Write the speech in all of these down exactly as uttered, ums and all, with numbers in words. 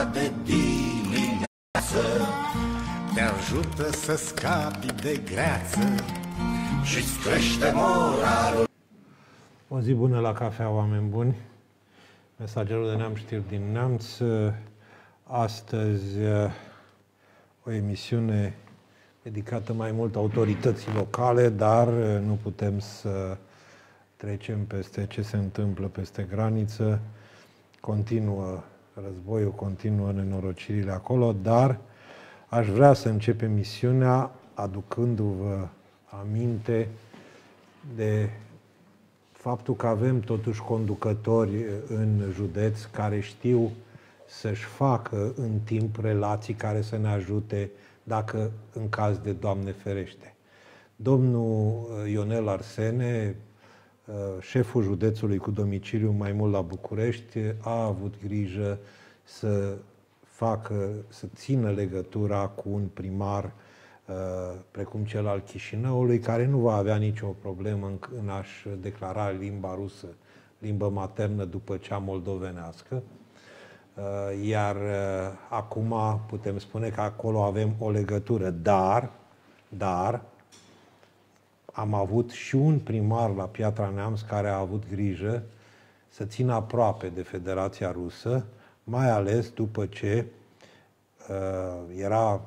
de dimineață te ajută să scapi de greață și-ți crește moralul. O zi bună la cafea, oameni buni. Mesagerul de Neam, știri din Neamț. Astăzi o emisiune dedicată mai mult autorității locale, dar nu putem să trecem peste ce se întâmplă peste graniță. Continuă războiul, continuă nenorocirile acolo, dar aș vrea să încep emisiunea aducându-vă aminte de faptul că avem totuși conducători în județ care știu să-și facă în timp relații care să ne ajute dacă în caz de Doamne ferește. Domnul Ionel Arsene, șeful județului cu domiciliu mai mult la București, a avut grijă să facă, să țină legătura cu un primar precum cel al Chișinăului, care nu va avea nicio problemă în, în a-și declara limba rusă, limbă maternă, după cea moldovenească. Iar acum putem spune că acolo avem o legătură, dar, dar am avut și un primar la Piatra Neamț care a avut grijă să țină aproape de Federația Rusă, mai ales după ce uh, era...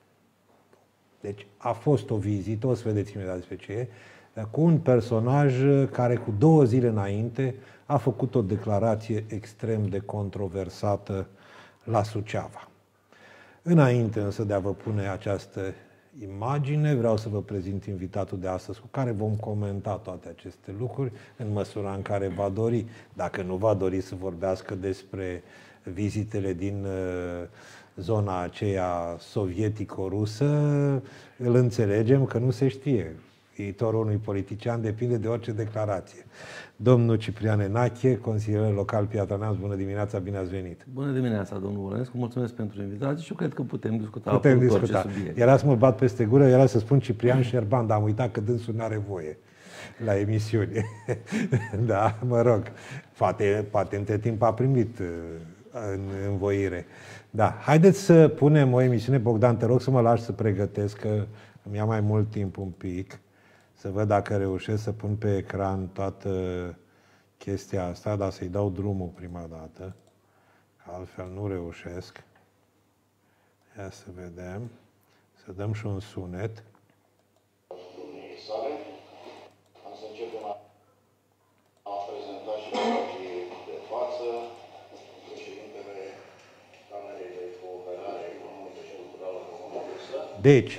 Deci a fost o vizită, o să vedeți imediat despre ce e, cu un personaj care cu două zile înainte a făcut o declarație extrem de controversată la Suceava. Înainte însă de a vă pune această imagine, vreau să vă prezint invitatul de astăzi cu care vom comenta toate aceste lucruri în măsura în care va dori. Dacă nu va dori să vorbească despre vizitele din zona aceea sovietico-rusă, îl înțelegem că nu se știe. Viitorul unui politician depinde de orice declarație. Domnul Ciprian Enache, consilier local Piatra Neamț, bună dimineața, bine ați venit. Bună dimineața, domnul Vălănescu, mulțumesc pentru invitație și eu cred că putem discuta putem discuta. Era să mă bat peste gură, era să spun Ciprian Șerban, dar am uitat că dânsul nu are voie la emisiune. Da, mă rog, poate, poate între timp a primit în învoire. Da, haideți să punem o emisiune. Bogdan, te rog să mă lași să pregătesc, că îmi ia mai mult timp un pic, să văd dacă reușesc să pun pe ecran toată chestia asta, dar să-i dau drumul prima dată, că altfel nu reușesc. Ia să vedem, să dăm și un sunet. Am să începem a prezenta și colegii de față, președintele Camerei de Cooperare Economică și Culturală Comună Rusă. Deci,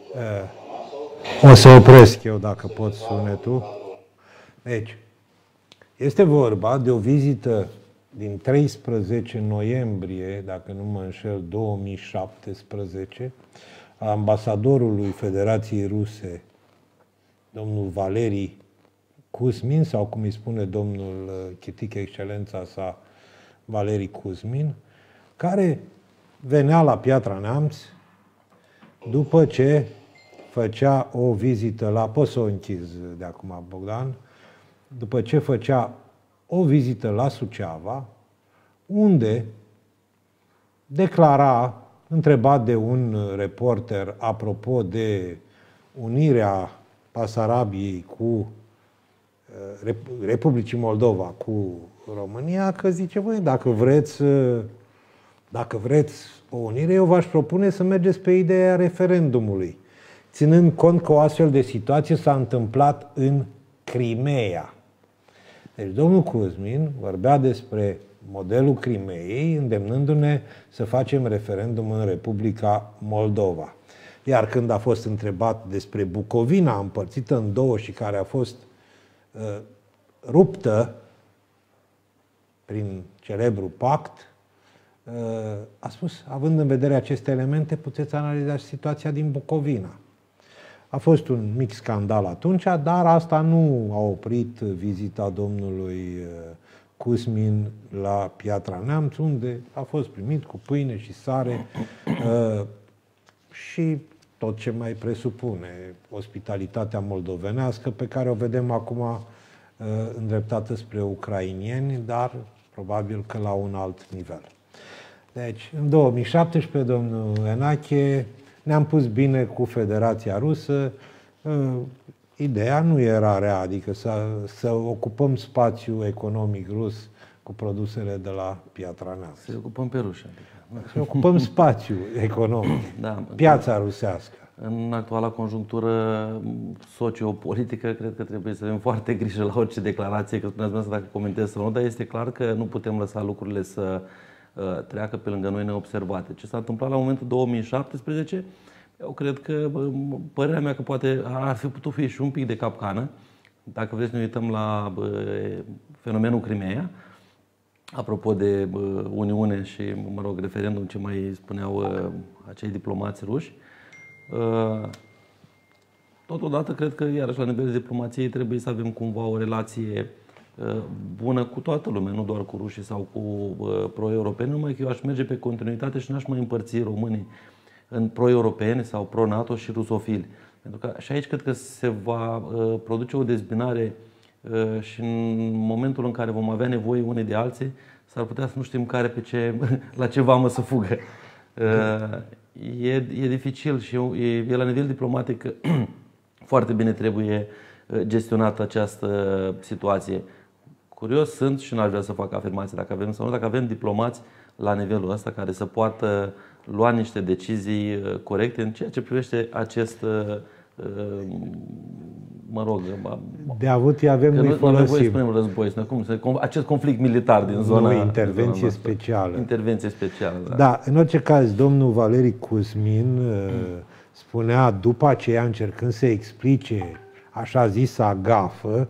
o să opresc eu, dacă pot, sunetul. Deci, este vorba de o vizită din treisprezece noiembrie, dacă nu mă înșel, două mii șaptesprezece, a ambasadorului Federației Ruse, domnul Valeri Kuzmin, sau cum îi spune domnul Chitic, excelența sa, Valeri Kuzmin, care venea la Piatra Neamț după ce făcea o vizită la... Poți să o închizi de acum, Bogdan? După ce făcea o vizită la Suceava, unde declara, întrebat de un reporter apropo de unirea Basarabiei cu Republicii Moldova cu România, că zice, băi, dacă vreți, dacă vreți o unire, eu v-aș propune să mergeți pe ideea referendumului, ținând cont că o astfel de situație s-a întâmplat în Crimea. Deci domnul Kuzmin vorbea despre modelul Crimeei, îndemnându-ne să facem referendum în Republica Moldova. Iar când a fost întrebat despre Bucovina împărțită în două și care a fost uh, ruptă prin celebrul pact, uh, a spus, având în vedere aceste elemente, puteți analiza și situația din Bucovina. A fost un mic scandal atunci, dar asta nu a oprit vizita domnului Kuzmin la Piatra Neamț, unde a fost primit cu pâine și sare uh, și tot ce mai presupune ospitalitatea moldovenească, pe care o vedem acum uh, îndreptată spre ucrainieni, dar probabil că la un alt nivel. Deci, în două mii șaptesprezece, domnul Enache, ne-am pus bine cu Federația Rusă. Ideea nu era rea, adică să, să ocupăm spațiul economic rus cu produsele de la Piatra Neamț. Să ocupăm pe ruși. Adică. Să ocupăm spațiul economic, da, piața rusească. În actuala conjunctură sociopolitică, cred că trebuie să avem foarte grijă la orice declarație, că spuneați asta dacă comentez sau nu, dar este clar că nu putem lăsa lucrurile să uh, treacă pe lângă noi neobservate. Ce s-a întâmplat la momentul două mii șaptesprezece, eu cred că, părerea mea că poate ar fi putut fi și un pic de capcană, dacă vreți să ne uităm la uh, fenomenul Crimeea, apropo de uh, Uniune și, mă rog, referendum, ce mai spuneau uh, acei diplomați ruși. Totodată, cred că, iarăși, la nivel de diplomație, trebuie să avem cumva o relație bună cu toată lumea, nu doar cu rușii sau cu pro-europeni, numai că eu aș merge pe continuitate și n-aș mai împărți românii în pro-europeni sau pro-NATO și rusofili. Pentru că și aici cred că se va produce o dezbinare și în momentul în care vom avea nevoie unii de alții, s-ar putea să nu știm care pe ce, la ce vamă să fugă. E, e dificil și e, e la nivel diplomatic foarte bine trebuie gestionată această situație. Curios sunt și n-aș vrea să fac afirmații dacă avem sau nu, dacă avem diplomați la nivelul ăsta care să poată lua niște decizii corecte în ceea ce privește acest, mă rog, de avut avem, nu, noi nu avem voie să folosim. spunem război, cum, acest conflict militar din zona. Nu, intervenție zona specială. Intervenție specială, da. Da, în orice caz, domnul Valeriu Cuzmin spunea după aceea, încercând să explice așa zisa gafă,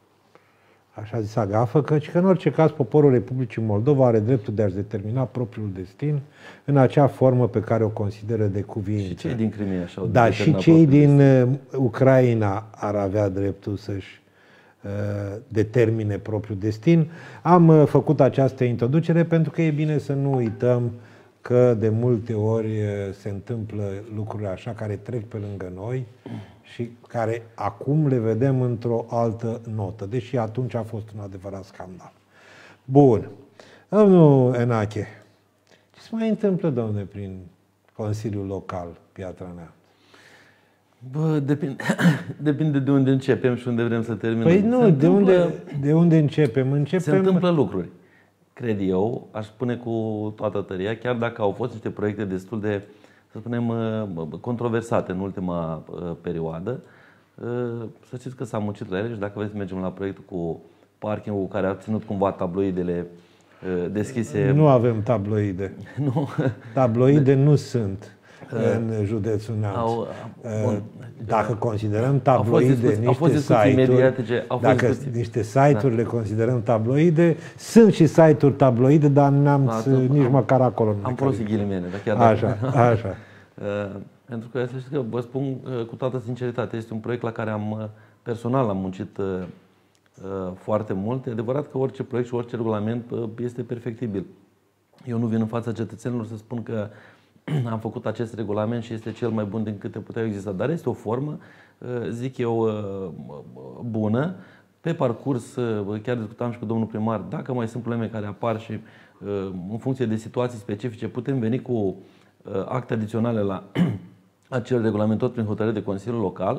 așa zisa gafă, căci că în orice caz poporul Republicii Moldova are dreptul de a-și determina propriul destin în acea formă pe care o consideră de cuviință. Și cei din Crimea așa. Da, și cei din Ucraina ar avea dreptul să-și uh, determine propriul destin. Am uh, făcut această introducere pentru că e bine să nu uităm că de multe ori uh, se întâmplă lucruri așa care trec pe lângă noi și care acum le vedem într-o altă notă, deși atunci a fost un adevărat scandal. Bun. Domnul Enache, ce se mai întâmplă, domnule, prin Consiliul Local Piatra Neamț? Bă, depinde, depinde de unde începem și unde vrem să terminăm. Păi nu, se de, întâmplă, unde, de unde începem? începem? Se întâmplă lucruri, cred eu, aș spune cu toată tăria, chiar dacă au fost niște proiecte destul de, să spunem, controversate în ultima perioadă. Să știți că s-a muncit la ele și dacă vreți să mergem la proiectul cu parking-ul care a ținut cumva tabloidele deschise. Nu avem tabloide. Nu. Tabloide nu sunt în județul Neamț. Au, bun. Dacă considerăm tabloide au fost niște site-uri, mediatice, au fost dacă discuții. niște site-uri da. le considerăm tabloide, sunt și site-uri tabloide, dar în Neamț da, nici am, măcar acolo nu. Am folosit ghilimele, dar chiar așa, dacă... așa. uh, pentru că să știți că vă spun uh, cu toată sinceritate, este un proiect la care am uh, personal am muncit uh, uh, foarte mult. E adevărat că orice proiect și orice regulament uh, este perfectibil. Eu nu vin în fața cetățenilor să spun că am făcut acest regulament și este cel mai bun din câte puteau exista, dar este o formă, zic eu, bună. Pe parcurs, chiar discutam și cu domnul primar, dacă mai sunt probleme care apar și în funcție de situații specifice, putem veni cu acte adiționale la acel regulament, tot prin hotărâre de Consiliul Local,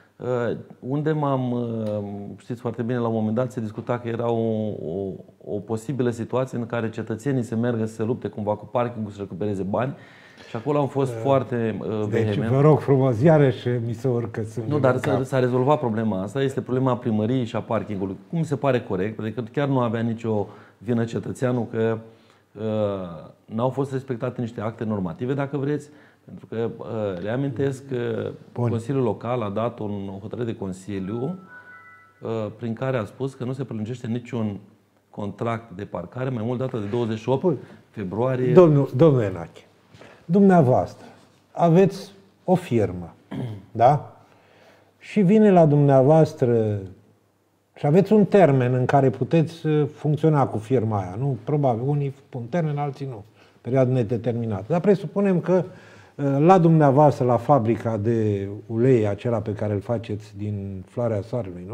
unde m-am, știți foarte bine, la un moment dat se discuta că era o, o, o posibilă situație în care cetățenii se meargă să se lupte cumva cu parking-ul, să recupereze bani. Și acolo am fost uh, foarte uh, vehement. Deci vă rog frumos, iarăși mi se urcă sunt. Nu, dar s-a rezolvat problema asta. Este problema primăriei și a parkingului. Cum mi se pare corect, adică chiar nu avea nicio vină cetățeanul că uh, n-au fost respectate niște acte normative, dacă vreți. Pentru că uh, reamintesc că Bun. Consiliul Local a dat un, o hotărâre de Consiliu uh, prin care a spus că nu se prelungește niciun contract de parcare mai mult data de douăzeci și opt februarie. Domnul, domnul Enache, dumneavoastră aveți o firmă, da? Și vine la dumneavoastră și aveți un termen în care puteți funcționa cu firma aia, nu? Probabil, unii pun termen, alții nu. Perioadă nedeterminată. Dar presupunem că la dumneavoastră, la fabrica de ulei, acela pe care îl faceți din floarea soarelui, nu?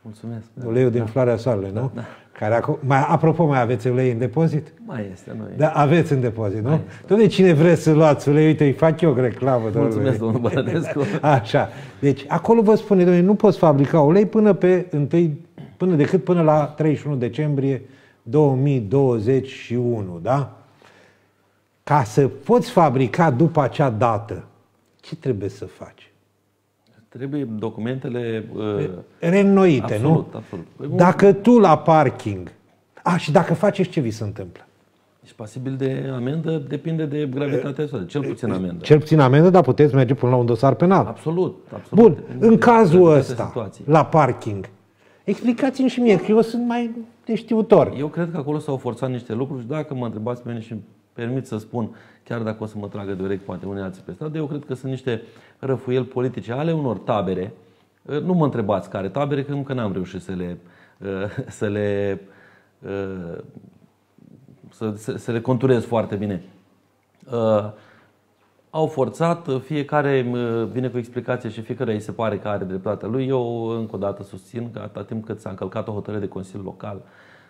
Mulțumesc. Uleiul din floarea soarelui, nu? Da. Care acum, mai, apropo, mai aveți ulei în depozit? Mai este, nu e. Da, aveți în depozit, nu? Dom'le, cine vreți să luați ulei, uite, îi fac eu reclamă. Mulțumesc, domnul Bălădescu. Așa. Deci, acolo vă spune, domnule, nu poți fabrica ulei până pe întâi, până decât până la treizeci și unu decembrie două mii douăzeci și unu, da? Ca să poți fabrica după acea dată, ce trebuie să faci? Trebuie documentele uh, reînnoite, absolut, nu? Absolut. Dacă tu la parking, a, și dacă faceți, ce vi se întâmplă? Ești pasibil de amendă, depinde de gravitatea sa, cel puțin amendă. Cel puțin amendă, dar puteți merge până la un dosar penal. Absolut, absolut. Bun, în cazul ăsta, situației. la parking, explicați-mi și mie, că eu sunt mai neștiutor. Eu cred că acolo s-au forțat niște lucruri și dacă mă întrebați pe mine și îmi permit să spun, chiar dacă o să mă tragă de urechi poate unii alții pe stradă, eu cred că sunt niște răfuieli politice ale unor tabere. Nu mă întrebați care tabere, că încă n-am reușit să le, să le, să, să le conturez foarte bine. Au forțat, fiecare vine cu explicație și fiecare îi se pare că are dreptatea lui. Eu încă o dată susțin că atâta timp cât s-a încălcat o hotărâre de Consiliu Local,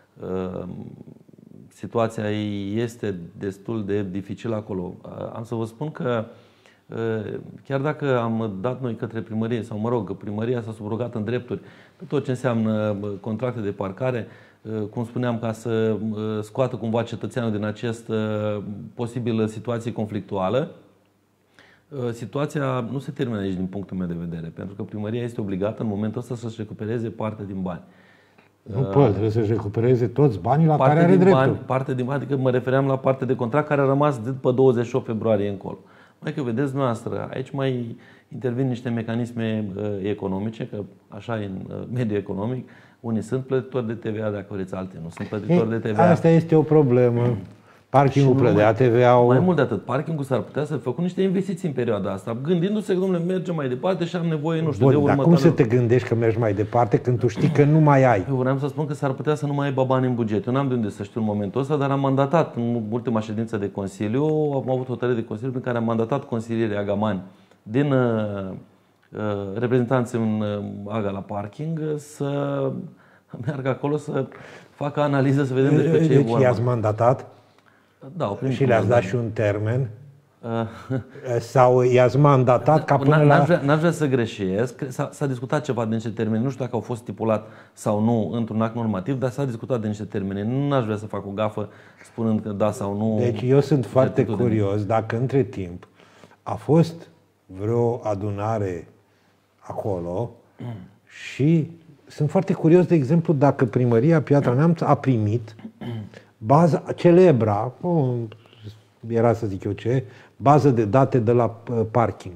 situația este destul de dificilă acolo. Am să vă spun că chiar dacă am dat noi către primărie, sau mă rog, primăria s-a subrogat în drepturi pe tot ce înseamnă contracte de parcare, cum spuneam, ca să scoată cumva cetățeanul din această posibilă situație conflictuală, situația nu se termină aici din punctul meu de vedere, pentru că primăria este obligată în momentul ăsta să-și recupereze parte din bani. Nu poate, trebuie să-și recupereze toți banii la parte care are dreptul. Bani, parte din bani, adică mă refeream la parte de contract care a rămas de după douăzeci și opt februarie încolo. Mai că vedeți noastră, aici mai intervin niște mecanisme uh, economice, că așa e în uh, mediul economic, unii sunt plătitori de T V A, dacă vreți, alții nu sunt plătitori de T V A. Asta este o problemă. Parkingul plădea T V A-ul. Mai mult de atât, parkingul s-ar putea să făcut niște investiții în perioada asta, gândindu-se că, domnule, mergem mai departe și am nevoie, nu știu, Bun, de următoare. Dar cum să te gândești că mergi mai departe când tu știi că nu mai ai? Eu vreau să spun că s-ar putea să nu mai aibă bani în buget. Eu n-am de unde să știu în momentul ăsta, dar am mandatat în ultima ședință de Consiliu, am avut o hotărâre de Consiliu prin care am mandatat consilierii agamani din uh, uh, reprezentanți în uh, AGA la parking să meargă acolo să facă analiză, să vedem despre ce deci e vorba. i-ați mandatat? Da, și le-ați dat și un termen? Sau i-ați mandatat ca până la... N-aș vrea, n-aș vrea să greșesc. S-a discutat ceva de niște termene. Nu știu dacă au fost stipulat sau nu într-un act normativ, dar s-a discutat de niște termene. Nu aș vrea să fac o gafă spunând că da sau nu. Deci eu sunt foarte curios dacă între timp a fost vreo adunare acolo și sunt foarte curios, de exemplu, dacă primăria Piatra Neamț a primit baza celebra, oh, era să zic eu ce, bază de date de la parking.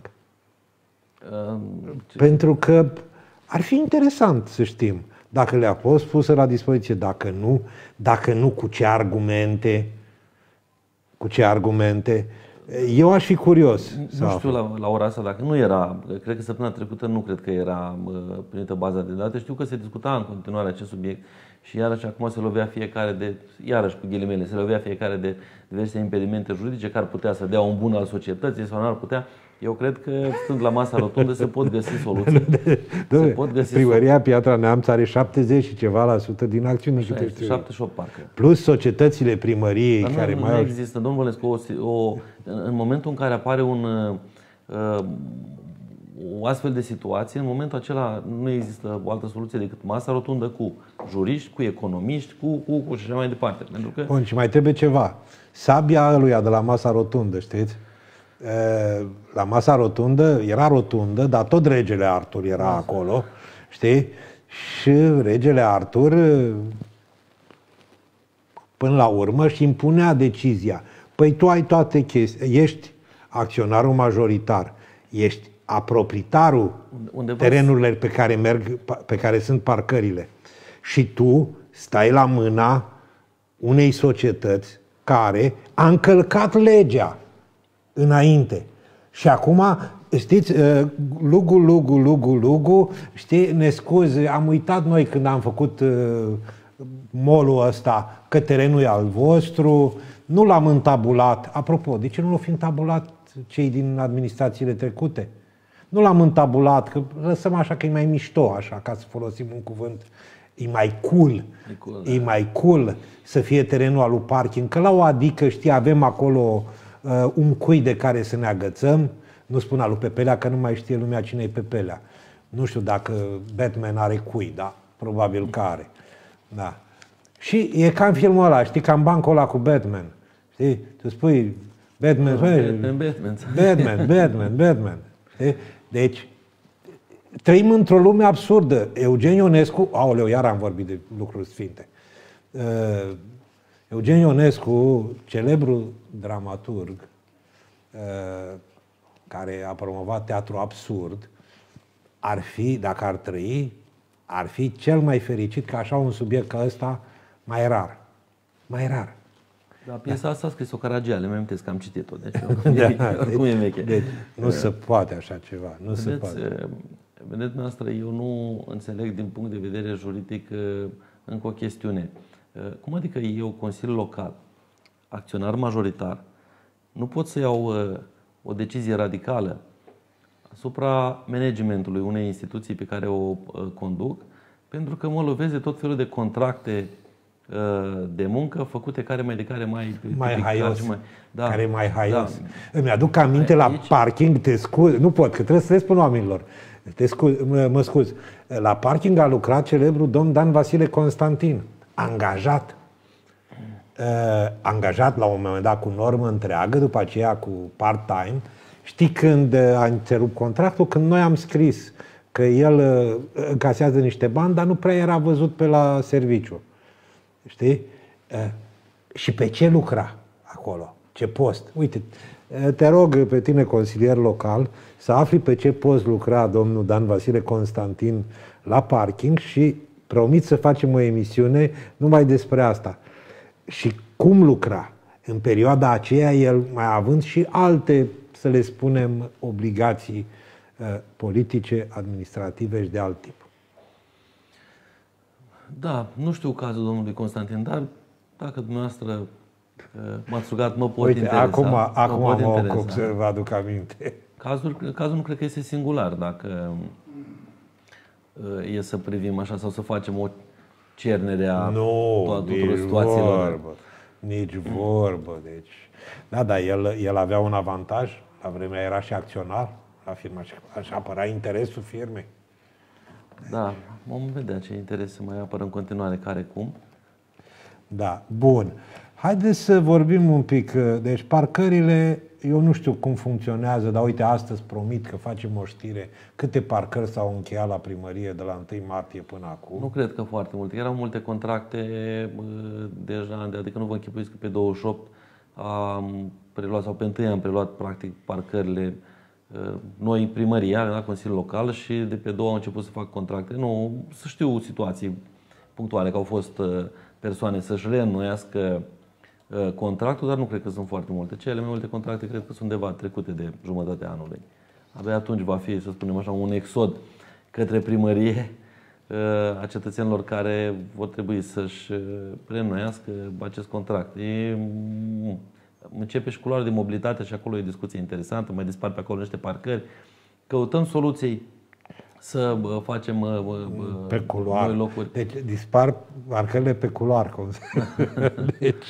Um, Pentru că ar fi interesant să știm dacă le-a fost pusă la dispoziție, dacă nu, dacă nu, cu ce argumente, cu ce argumente. Eu aș fi curios. Nu știu la, la ora asta dacă nu era, cred că săptămâna trecută nu cred că era uh, primită baza de date. Știu că se discuta în continuare acest subiect și iarăși acum se lovea fiecare de, iarăși cu ghilimele, se lovea fiecare de diverse impedimente juridice care ar putea să dea un bun al societății sau nu ar putea. Eu cred că, stând la masa rotundă, se pot găsi soluții. se pot găsi Primăria Piatra Neamț are șaptezeci și ceva la sută din acțiuni. șaptezeci și opt parcă. Plus societățile primăriei Dar care nu, mai nu au... există, domnul Vălescu, o, o, în momentul în care apare un, uh, o astfel de situație, în momentul acela nu există o altă soluție decât masa rotundă cu juriști, cu economiști, cu, cu, cu și așa mai departe. Pentru că... Bun, și mai trebuie ceva. Sabia ăluia de la masa rotundă, știți? La masa rotundă, era rotundă, dar tot regele Artur era Masa. acolo, știi? Și regele Artur, până la urmă, și impunea decizia. Păi tu ai toate chestii, ești acționarul majoritar, ești aproprietarul terenurilor pe care merg, pe care sunt parcările. Și tu stai la mâna unei societăți care a încălcat legea înainte. Și acum, știți, lugu, lugu, lugu, lugu, știi, ne scuze, am uitat noi când am făcut uh, molul ăsta că terenul e al vostru, nu l-am întabulat. Apropo, de ce nu l-au fi întabulat cei din administrațiile trecute? Nu l-am întabulat, că lăsăm așa că e mai mișto, așa, ca să folosim un cuvânt. E mai cool, e, cool, e da. mai cool să fie terenul al lui parking, că la o adică, știi, avem acolo uh, un cui de care să ne agățăm, nu spun al lui Pepelea, că nu mai știe lumea cine e Pepelea. Nu știu dacă Batman are cui, da? Probabil că are. Da. Și e ca în filmul ăla, știi, ca în bancul ăla cu Batman. Știi? Tu spui Batman, no, Batman, Batman, Batman, Batman, Batman. Știi? Deci, trăim într-o lume absurdă. Eugen Ionescu, aoleu, iar am vorbit de lucruri sfinte. Uh, Eugen Ionescu, celebru dramaturg, uh, care a promovat teatru absurd, ar fi, dacă ar trăi, ar fi cel mai fericit ca așa un subiect ca ăsta, mai rar. Mai rar. Da, piesa asta a scris-o Caragiale, mi-am amintesc că am citit-o. Deci, da, oricum deci, e veche. Deci, nu se poate așa ceva. Nu vedeți, se poate. Vedeți, noastră, eu nu înțeleg din punct de vedere juridic încă o chestiune. Cum adică eu, Consiliul Local, acționar majoritar, nu pot să iau o decizie radicală asupra managementului unei instituții pe care o conduc, pentru că mă lovesc de tot felul de contracte de muncă făcute care mai de care mai mai haios, mai, da, care mai haios. Da. Îmi aduc aminte aici, la parking, te scuz, nu pot, că trebuie să le spun oamenilor. Te scuz, mă, mă scuz. La parking a lucrat celebrul domn Dan Vasile Constantin, angajat. Uh, angajat la un moment dat cu normă întreagă, după aceea cu part-time. Știi când a întrerupt contractul? Când noi am scris că el încasează niște bani, dar nu prea era văzut pe la serviciu. Știi? Și pe ce lucra acolo? Ce post? Uite, te rog pe tine, consilier local, să afli pe ce post lucra domnul Dan Vasile Constantin la parking și promit să facem o emisiune numai despre asta. Și cum lucra în perioada aceea, el mai având și alte, să le spunem, obligații politice, administrative și de alt tip. Da, nu știu cazul domnului Constantin, dar dacă dumneavoastră m-ați rugat, mă pot Uite, interesa. Acum, mă acum pot mă interesa. ocup să vă aduc aminte. Cazul, cazul nu cred că este singular, dacă e să privim așa sau să facem o cernere a nu, tuturor situațiilor. Vorbă, nici vorbă. Deci, da, dar el, el avea un avantaj, la vremea era și acționar la firma și așa apăra interesul firmei. Da, vom vedea ce interese mai apără în continuare, care cum. Da, bun. Haideți să vorbim un pic. Deci parcările, eu nu știu cum funcționează, dar uite, astăzi promit că facem o știre. Câte parcări s-au încheiat la primărie de la întâi martie până acum? Nu cred că foarte multe. Erau multe contracte deja, adică nu vă închipuiți că pe douăzeci și opt am preluat, sau pe întâi am preluat practic parcările noi, primăria, la Consiliul Local, și de pe două au început să fac contracte. Nu, să știu situații punctuale, că au fost persoane să-și reînnoiască contractul, dar nu cred că sunt foarte multe. Cele mai multe contracte cred că sunt undeva trecute de jumătatea anului. Abia atunci va fi, să spunem așa, un exod către primărie a cetățenilor care vor trebui să-și reînnoiască acest contract. E, începe și culoarea de mobilitate și acolo e o discuție interesantă, mai dispar pe acolo niște parcări. Căutăm soluții să facem pe culoar. noi locuri. Deci dispar parcările pe culoar. Cum deci,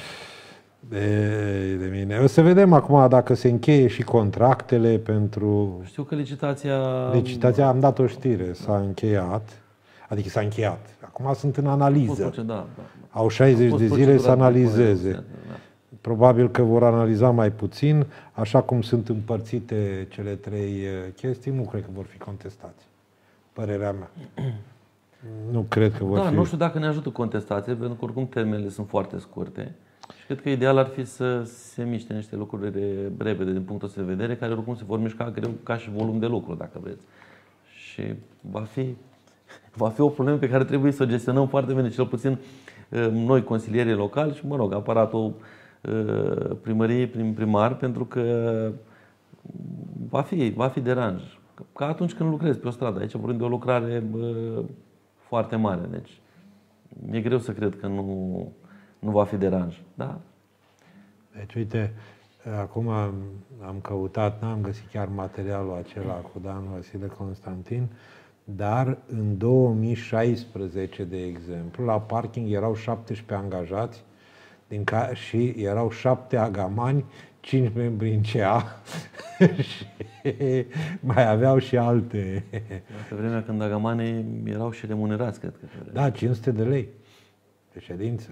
de, de mine. O să vedem acum dacă se încheie și contractele pentru... Știu că licitația... Licitația, am dat o știre, s-a încheiat. Adică s-a încheiat. Acum sunt în analiză. Da, da. Au șaizeci de zile să analizeze. Da. Probabil că vor analiza mai puțin, așa cum sunt împărțite cele trei chestii, nu cred că vor fi contestați. Părerea mea. Nu cred că vor da, fi... nu știu dacă ne ajută contestație, pentru că oricum termenele sunt foarte scurte. Și cred că ideal ar fi să se miște niște lucruri de repede din punctul ăsta de vedere, care oricum se vor mișca greu ca și volum de lucru, dacă vreți. Și va fi, va fi o problemă pe care trebuie să o gestionăm foarte bine, cel puțin noi, consilierii locali și, mă rog, aparatul primăriei, prim primar, pentru că va fi, va fi deranj. Ca atunci când lucrezi pe o stradă. Aici vorbim de o lucrare bă, foarte mare. Deci mi-e greu să cred că nu, nu va fi deranj. Da? Deci, uite, Acum am, am căutat, n-am găsit chiar materialul acela cu Dan Vasile Constantin, dar în două mii șaisprezece, de exemplu, la parking erau șaptesprezece angajați din ca- și erau șapte agamani, cinci membri în C A și mai aveau și alte. Pe vremea când agamanii erau și remunerați, cred că. Da, cinci sute de lei de ședință.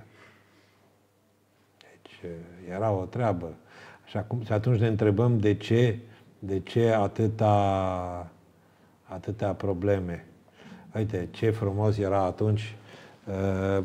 Deci era o treabă. Și, acum, și atunci ne întrebăm de ce, de ce atâta, atâtea probleme. Uite, ce frumos era atunci uh,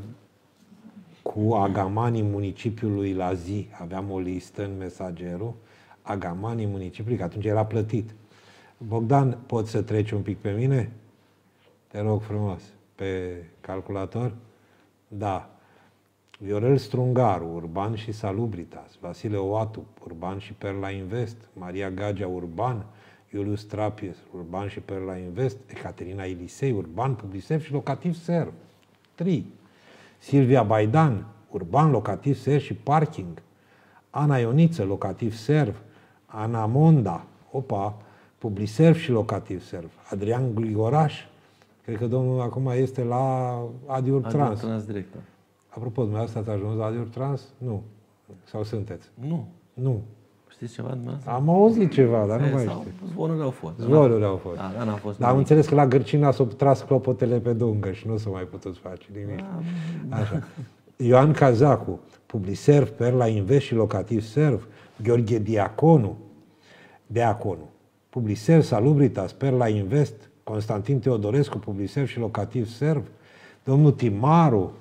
cu agamanii municipiului la zi. Aveam o listă în Mesagerul, agamanii municipiului, că atunci era plătit. Bogdan, poți să treci un pic pe mine? Te rog frumos. Pe calculator? Da. Viorel Strungaru, Urban și Salubritas, Vasile Oatu, Urban și Perla Invest, Maria Gagea, Urban, Iulius Trapies, Urban și Perla Invest, Ecaterina Elisei, Urban, Publiserv și Locativ Serv. trei. Silvia Baidan, Urban, Locativ Serv și Parking. Ana Ioniță, Locativ Serv. Ana Monda, opa, Publiserv și Locativ Serv. Adrian Grigoraș, cred că domnul acum este la Adiur Trans. Trans direct. Apropo, dumneavoastră ați ajuns la Adiur Trans? Nu. Sau sunteți? Nu. Nu. Știți ceva dumneavoastră? Am auzit ceva, dar nu mai știu. Zvonuri au fost. Zvonuri au fost. Da, dar n-a fost Dar am nimic. înțeles că la Gârcina s-au tras clopotele pe dungă și nu s-a mai putut face nimic. Așa. Ioan Cazacu, Publiserv, Perla Invest și Locativ Serv. Gheorghe Diaconu, Diaconu, Publiserv, Salubritas, Perla Invest. Constantin Teodorescu, Publiserv și Locativ Serv. Domnul Timaru,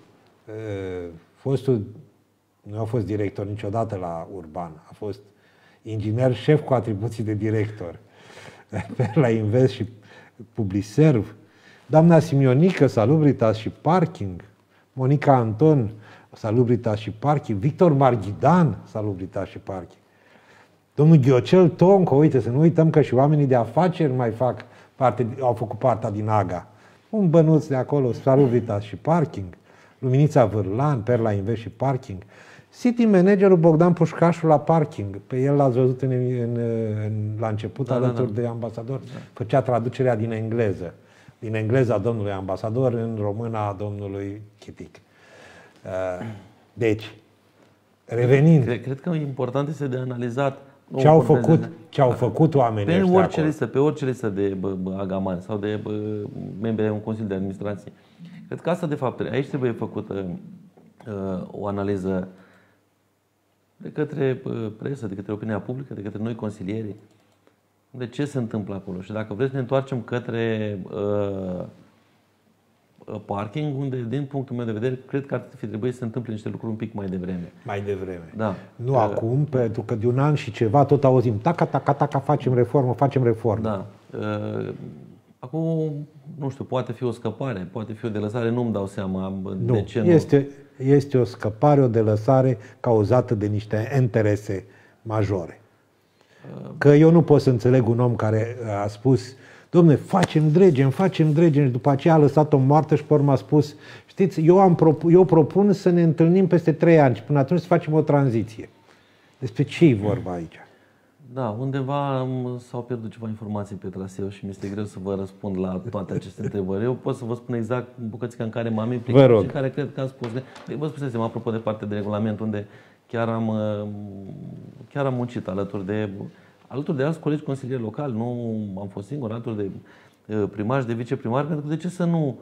fostul, nu a fost director niciodată la Urban, a fost inginer șef cu atribuții de director la Invest și Publiserv. Doamna Simionică, Salubritas și Parking. Monica Anton, Salubritas și Parking. Victor Marghidan, Salubritas și Parking. Domnul Ghiocel Tonco, uite, să nu uităm că și oamenii de afaceri mai fac parte, au făcut partea din AGA. Un bănuț de acolo, Salubritas și Parking. Luminița Vârlan, Perla Invest și Parking. City managerul Bogdan Pușcașul la Parking. Pe el l-ați văzut în, în, în, la început, da, alături da, da. de ambasador. Da. Făcea traducerea din engleză. Din engleza domnului ambasador în româna a domnului Chitic. Deci, revenind. Cred, cred că important este de analizat ce au făcut, ce au făcut oamenii pe ăștia orice acolo. listă, pe orice listă de bă, bă, agamani sau de bă, membri ai un consiliu de administrație. Cred că asta, de fapt, aici trebuie făcută uh, o analiză de către uh, presă, de către opinia publică, de către noi consilieri, de ce se întâmplă acolo. Și dacă vreți să ne întoarcem către uh, parking, unde, din punctul meu de vedere, cred că ar fi trebuit să se întâmple niște lucruri un pic mai devreme. Mai devreme. Da. Nu uh, acum, pentru că de un an și ceva tot auzim, taca, taca, taca, facem reformă, facem reformă. Da. Uh, acum, nu știu, poate fi o scăpare, poate fi o delăsare, nu-mi dau seama nu, de ce este, nu. Este o scăpare, o delăsare cauzată de niște interese majore. Că eu nu pot să înțeleg un om care a spus, dom'le, facem dregem, facem dregem, și după aceea a lăsat-o moartă și pe urmă a spus, știți, eu, am propu- eu propun să ne întâlnim peste trei ani și până atunci să facem o tranziție. Despre ce-i vorba aici? Da, undeva s-au pierdut ceva informații pe traseu și mi este greu să vă răspund la toate aceste întrebări. Eu pot să vă spun exact bucățica în care m-am implicat și care cred că am spus. Vă spusesem, apropo de partea de regulament, unde chiar am, chiar am muncit alături de, alături de alți colegi consilieri locali. Nu am fost singur, alături de primari și de viceprimari, pentru că de ce să nu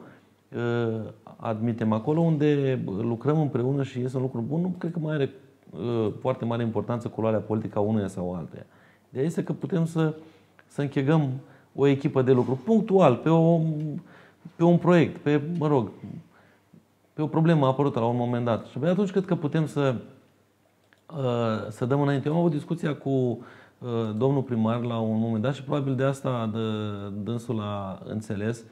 admitem acolo unde lucrăm împreună și iese un lucru bun, nu cred că mai are foarte mare importanță culoarea politică a unuia sau altuia. Ideea este că putem să, să închegăm o echipă de lucru punctual pe, o, pe un proiect, pe, mă rog, pe o problemă apărută la un moment dat. Și atunci cred că putem să, să dăm înainte. Eu am avut discuția cu domnul primar la un moment dat și probabil de asta de, dânsul a înțeles.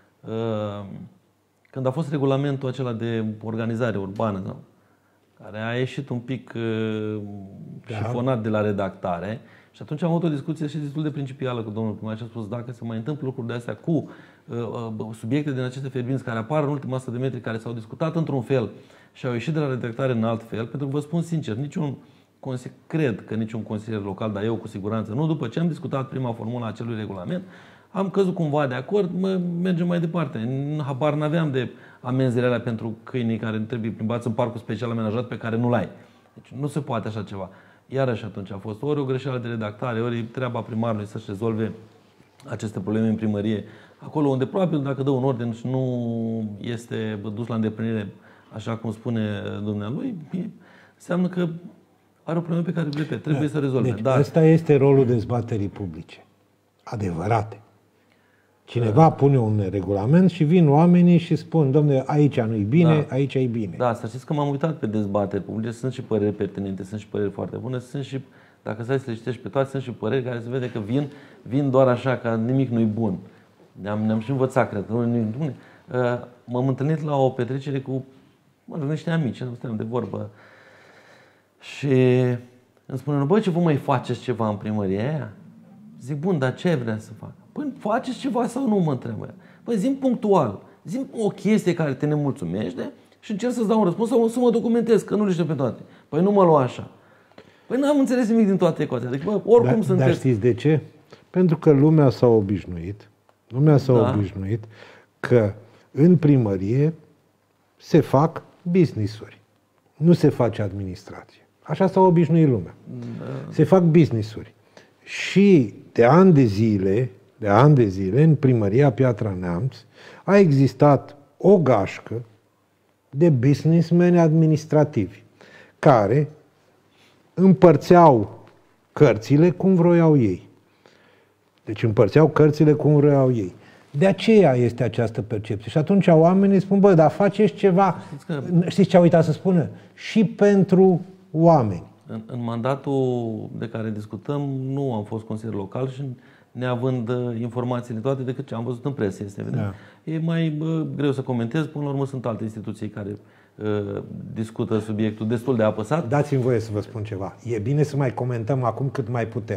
Când a fost regulamentul acela de organizare urbană, care a ieșit un pic uh, da. șifonat de la redactare. Și atunci am avut o discuție și destul de principială cu domnul primar și a spus dacă se mai întâmplă lucruri de astea cu uh, uh, subiecte din aceste fierbinți care apar în ultima sută de metri, care s-au discutat într-un fel și au ieșit de la redactare în alt fel, pentru că vă spun sincer, niciun cred că niciun consilier local, dar eu cu siguranță nu, după ce am discutat prima formulă a acelui regulament, am căzut cumva de acord, mă, mergem mai departe. Habar n-aveam de amenzile alea pentru câinii care trebuie plimbați în parcul special amenajat pe care nu-l ai. Deci nu se poate așa ceva. Iarăși atunci a fost ori o greșeală de redactare, ori treaba primarului să-și rezolve aceste probleme în primărie. Acolo unde probabil dacă dă un ordin și nu este dus la îndeplinire, așa cum spune dumnealui, înseamnă că are o problemă pe care, repet, trebuie da. să rezolve. Deci Dar ăsta este rolul dezbaterii publice. Adevărate. Cineva pune un regulament și vin oamenii și spun, dom'le, aici nu-i bine, da. aici e bine. Da, să știți că m-am uitat pe dezbateri publice, sunt și păreri pertinente, sunt și păreri foarte bune, sunt și, dacă stai să le citești pe toate, sunt și păreri care se vede că vin, vin doar așa, că nimic nu-i bun. Ne-am, ne-am și învățat, cred că nu-i bun. M-am întâlnit la o petrecere cu, mă rog, niște amici, nu stăteam de vorbă. Și îmi spune, băi, ce vă mai faceți ceva în primăria aia? Zic, bun, dar ce vrea să fac? Păi faceți ceva sau nu, mă întreabă. Păi zi-mi punctual, zi-mi o chestie care te nemulțumește și încerc să-ți dau un răspuns sau să mă documentez, că nu le știu pe toate. Păi nu mă lua așa. Păi n-am înțeles nimic din toate ecuația. Deci, bă, oricum da, sunteți... Dar știți de ce? Pentru că lumea s-a obișnuit, lumea s-a da. obișnuit că în primărie se fac business-uri. Nu se face administrație. Așa s-a obișnuit lumea. Da. Se fac business-uri. Și de ani de zile, de ani de zile, în primăria Piatra Neamț, a existat o gașcă de businessmeni administrativi care împărțeau cărțile cum vroiau ei. Deci împărțeau cărțile cum vroiau ei. De aceea este această percepție. Și atunci oamenii spun, bă, dar faceți ceva, știți, că... știți ce a uitat să spună? Și pentru oameni. În, în mandatul de care discutăm nu am fost consilier local și neavând informațiile toate decât ce am văzut în presă, este evident. Da. E mai bă, greu să comentez, până la urmă sunt alte instituții care uh, discută subiectul destul de apăsat. Dați-mi voie să vă spun ceva. E bine să mai comentăm acum cât mai putem.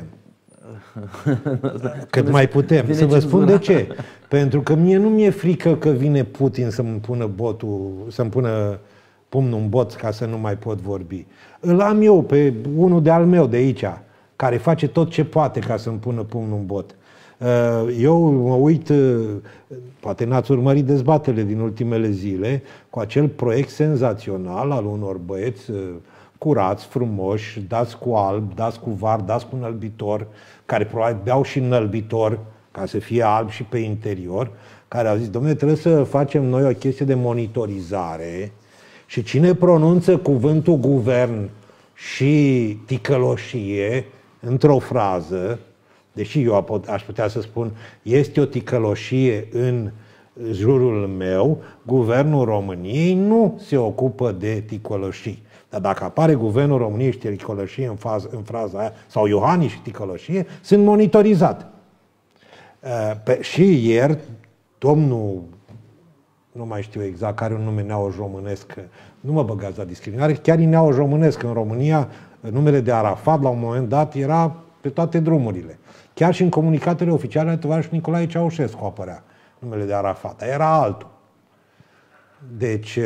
Cât mai putem. Să vă spun de ce. Pentru că mie nu mi-e frică că vine Putin să-mi pună botul, să-mi pună pumnul în bot ca să nu mai pot vorbi. Îl am eu pe unul de al meu de aici, care face tot ce poate ca să-mi pună pumnul în bot. Eu mă uit, poate n-ați urmărit dezbaterile din ultimele zile, cu acel proiect senzațional al unor băieți curați, frumoși, dați cu alb, dați cu var, dați cu înălbitor, care probabil beau și înălbitor, ca să fie alb și pe interior, care au zis, dom'le, trebuie să facem noi o chestie de monitorizare și cine pronunță cuvântul guvern și ticăloșie într-o frază, deși eu aș putea să spun, este o ticăloșie în jurul meu, Guvernul României nu se ocupă de ticăloșii. Dar dacă apare Guvernul României și ticăloșie în, faz, în fraza aia, sau Iohannis și ticăloșie, sunt monitorizat. Pe, și ieri, domnul, nu mai știu exact care un nume neauj-românesc, nu mă băgați la discriminare, chiar e neauj-românesc. În România, numele de Arafat, la un moment dat, era pe toate drumurile. Chiar și în comunicatele oficiale ale tovarășului Nicolae Ceaușescu apărea numele de Arafat, dar era altul. Deci,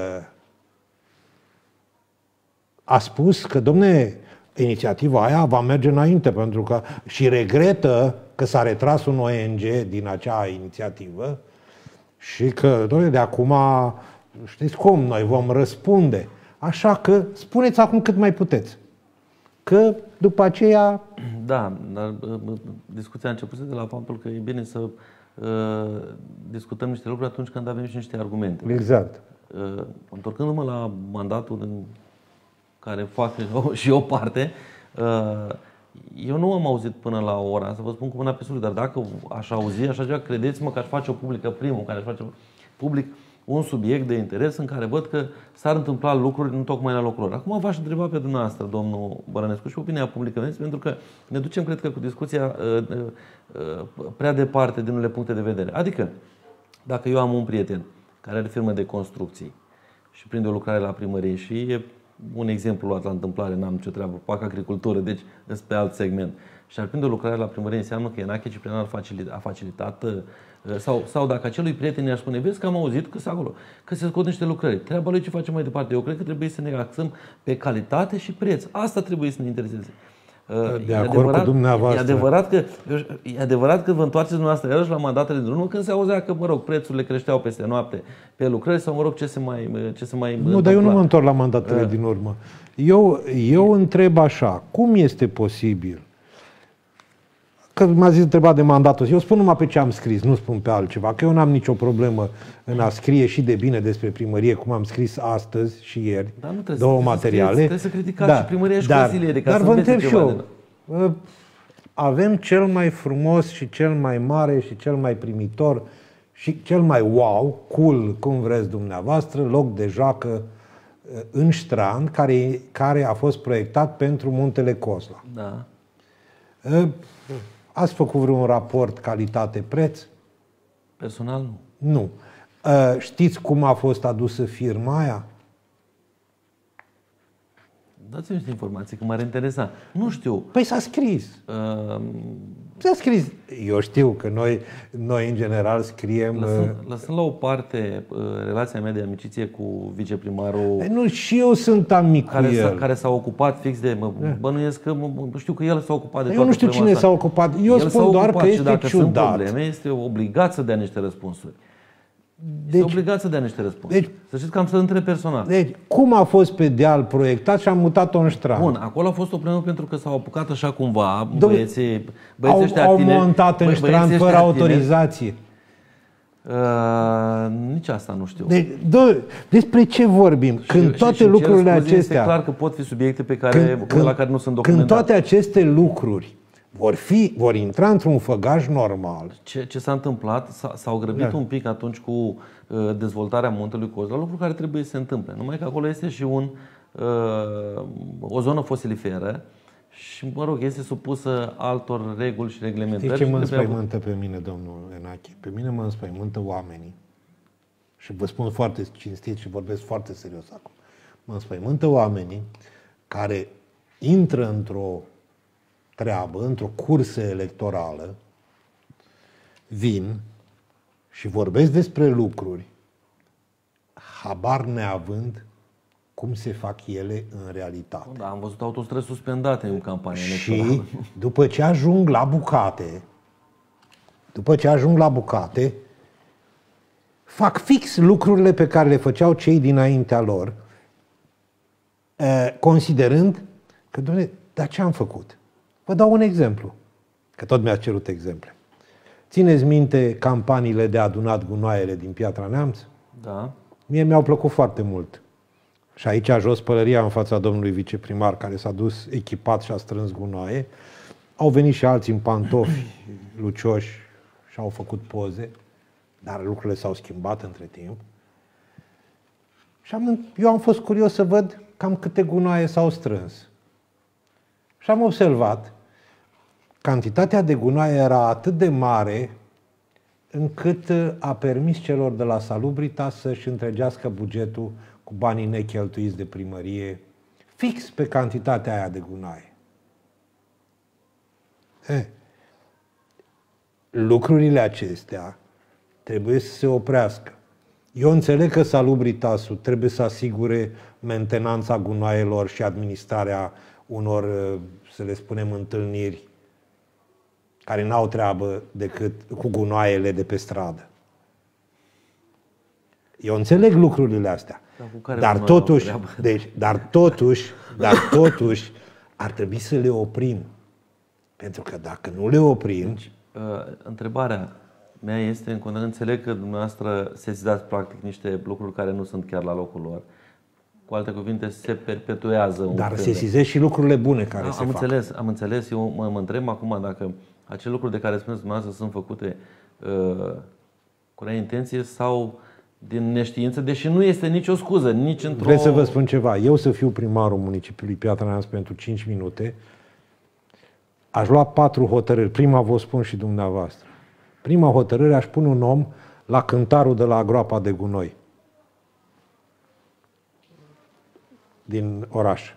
a spus că, domne, inițiativa aia va merge înainte, pentru că și regretă că s-a retras un O N G din acea inițiativă și că, domne, de acum, știți cum, noi vom răspunde. Așa că spuneți acum cât mai puteți. Că după aceea... Da, dar discuția a început de la faptul că e bine să uh, discutăm niște lucruri atunci când avem și niște argumente. Exact. Uh, întorcându-mă la mandatul în care fac și o parte, uh, eu nu am auzit până la ora, să vă spun cu mâna pe suflet, dar dacă aș auzi așa ceva, credeți-mă că aș face o publică primul, care aș face public un subiect de interes în care văd că s-ar întâmpla lucruri nu tocmai la locul lor. Acum v-aș întreba pe dumneavoastră, domnul Bărănescu, și opinia publică, pentru că ne ducem, cred că, cu discuția uh, uh, prea departe din unele puncte de vedere. Adică, dacă eu am un prieten care are firmă de construcții și prinde o lucrare la primărie și e un exemplu luat la întâmplare, n-am nicio treabă, fac agricultură, deci sunt pe alt segment. Și ar prinde o lucrare la primărie înseamnă că Enache Ciprian a facilitat, sau, sau dacă acelui prieten i-ar spune, vezi că am auzit că, acolo, că se scot niște lucrări, treaba lui ce facem mai departe. Eu cred că trebuie să ne axăm pe calitate și preț. Asta trebuie să ne intereseze. De acord adevărat, cu dumneavoastră. E adevărat, că, e adevărat că vă întoarceți dumneavoastră iarăși la mandatele din urmă când se auzea că, mă rog, prețurile creșteau peste noapte pe lucrări sau, mă rog, ce se mai, ce se mai Nu, întâmpla. dar eu nu mă întorc la mandatele uh. din urmă. Eu, eu întreb așa, cum este posibil? Că m-a zis întrebat de mandatul. Eu spun numai pe ce am scris, nu spun pe altceva. Că eu n-am nicio problemă în a scrie și de bine despre primărie, cum am scris astăzi și ieri, dar nu două să, materiale. Trebuie să criticați da, și primăria și dar, consiliere. Ca dar să vă întreb și eu, de... avem cel mai frumos și cel mai mare și cel mai primitor și cel mai wow, cool, cum vreți dumneavoastră, loc de joacă în Strand, care, care a fost proiectat pentru Muntele Cosla. Da. Ați făcut vreun raport calitate-preț? Personal nu. Nu. Știți cum a fost adusă firma aia? Dați-mi niște informații, că m-ar interesa. Nu știu. Păi s-a scris. Uh... S-a scris. Eu știu că noi, noi în general scriem... Lăsând, lăsând la o parte uh, relația mea de amiciție cu viceprimarul... Păi nu, și eu sunt amic cu care el. S-a, care s-a ocupat fix de... Mă bănuiesc că... Mă, știu că el s-a ocupat de eu toată nu știu cine s-a ocupat. Eu el spun doar că este dacă ciudat. Sunt probleme, este obligat să dea niște răspunsuri. Deci, este obligat să dea niște răspunsuri. Deci, să știți că am să întreb personal. Deci, cum a fost pe deal proiectat și am mutat-o în Strand? Bun, acolo a fost o problemă pentru că s-au apucat așa cumva Dom'le, băieții, băieții ăștia au, tineri, au montat în Strand fără autorizație. Uh, nici asta nu știu. De, de, despre ce vorbim? Și, când toate și, și lucrurile acestea... Este clar că pot fi subiecte pe care, când, la care nu sunt documentate. Când toate aceste lucruri vor, fi, vor intra într-un făgaș normal... Ce, ce s-a întâmplat? S-au grăbit da. un pic atunci cu uh, dezvoltarea Muntelui Cosla, lucru care trebuie să se întâmple. Numai că acolo este și un, uh, o zonă fosiliferă și, mă rog, este supusă altor reguli și reglementări. Știi ce mă înspăimântă pe mine, domnul Enache? Pe mine mă înspăimântă oamenii. Și vă spun foarte cinstit și vorbesc foarte serios acum. Mă înspăimântă oamenii care intră într-o treabă, într-o cursă electorală, vin și vorbesc despre lucruri, habar neavând cum se fac ele în realitate. Da, am văzut autostrăzi suspendate în campanie electorală. Și după ce ajung la bucate, după ce ajung la bucate, fac fix lucrurile pe care le făceau cei dinaintea lor, considerând că, doamne, dar ce am făcut? Vă dau un exemplu, că tot mi-ați cerut exemple. Țineți minte campaniile de adunat gunoaiele din Piatra Neamț? Da. Mie mi-au plăcut foarte mult. Și aici a jos pălăria în fața domnului viceprimar, care s-a dus echipat și a strâns gunoaie. Au venit și alții în pantofi lucioși și au făcut poze, dar lucrurile s-au schimbat între timp. Și am, eu am fost curios să văd cam câte gunoaie s-au strâns. Și am observat, cantitatea de gunoaie era atât de mare încât a permis celor de la Salubritas să-și întregească bugetul cu banii necheltuiți de primărie, fix pe cantitatea aia de gunoaie. Eh. Lucrurile acestea trebuie să se oprească. Eu înțeleg că Salubritasul trebuie să asigure mentenanța gunoaielor și administrarea unor, să le spunem, întâlniri care n-au treabă decât cu gunoaiele de pe stradă. Eu înțeleg lucrurile astea, dar, dar totuși, deci, dar totuși, dar totuși ar trebui să le oprim. Pentru că dacă nu le oprim... Deci, uh, întrebarea mea este, în înțeleg că dumneavoastră sesizați practic niște lucruri care nu sunt chiar la locul lor. Cu alte cuvinte, se perpetuează un Dar sesizezi și lucrurile bune care da, se am fac. Înțeles, am înțeles. Eu mă, mă întreb acum dacă acele lucruri de care spuneți dumneavoastră sunt făcute uh, cu rea intenție sau din neștiință, deși nu este nicio scuză, nici într-o... Vreți să vă spun ceva? Eu să fiu primarul municipiului Piatra Neamț pentru cinci minute, aș lua patru hotărâri. Prima vă spun și dumneavoastră. Prima hotărâre, aș pune un om la cântarul de la groapa de gunoi. din oraș.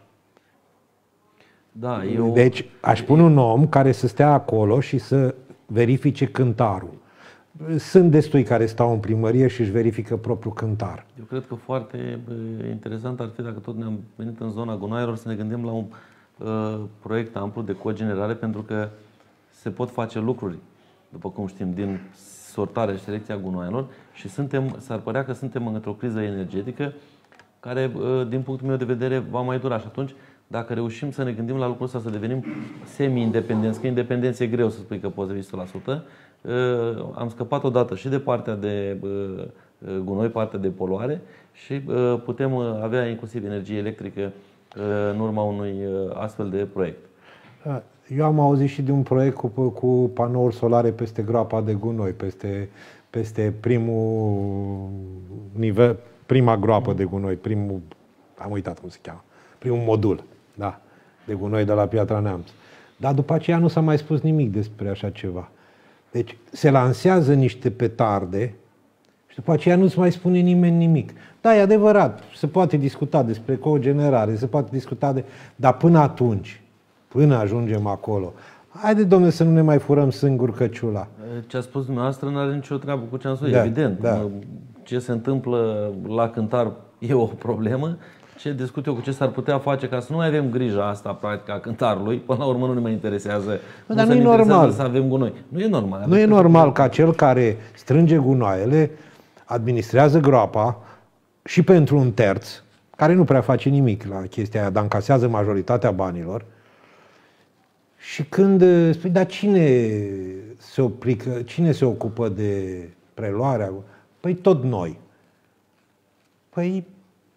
Da, eu... Deci aș pune un om care să stea acolo și să verifice cântarul. Sunt destui care stau în primărie și își verifică propriul cântar. Eu cred că foarte interesant ar fi, dacă tot ne-am venit în zona gunoaielor, să ne gândim la un uh, proiect amplu de cogenerare, pentru că se pot face lucruri, după cum știm, din sortarea și selecția gunoaielor și suntem, s-ar părea că suntem într-o criză energetică care, uh, din punctul meu de vedere, va mai dura. Și atunci, dacă reușim să ne gândim la lucrul ăsta, să devenim semi-independenți, că independență e greu să spui că poți să fii o sută la sută, am scăpat odată și de partea de gunoi, partea de poluare și putem avea inclusiv energie electrică în urma unui astfel de proiect. Eu am auzit și de un proiect cu, cu panouri solare peste groapa de gunoi, peste, peste primul nivel, prima groapă de gunoi, primul, am uitat cum se cheamă, primul modul, da, de gunoi de la Piatra Neamț. Dar după aceea nu s-a mai spus nimic despre așa ceva. Deci se lansează niște petarde și după aceea nu-ți mai spune nimeni nimic. Da, e adevărat, se poate discuta despre cogenerare, se poate discuta de... Dar până atunci, până ajungem acolo, haide, domnule, să nu ne mai furăm singuri căciula. Ce a spus dumneavoastră nu are nicio treabă cu ce am spus, da, evident. Da. Ce se întâmplă la cântar e o problemă. Ce discut eu cu ce s-ar putea face ca să nu mai avem grija asta, practic, a cântarului. Până la urmă nu ne mai interesează. Bă, dar nu e normal să avem gunoi. Nu e normal. Nu e normal ca cel care strânge gunoaiele, administrează groapa și pentru un terț, care nu prea face nimic la chestia aia, dar încasează majoritatea banilor. Și când spui, dar cine se, oplică, cine se ocupă de preluarea? Păi tot noi. Păi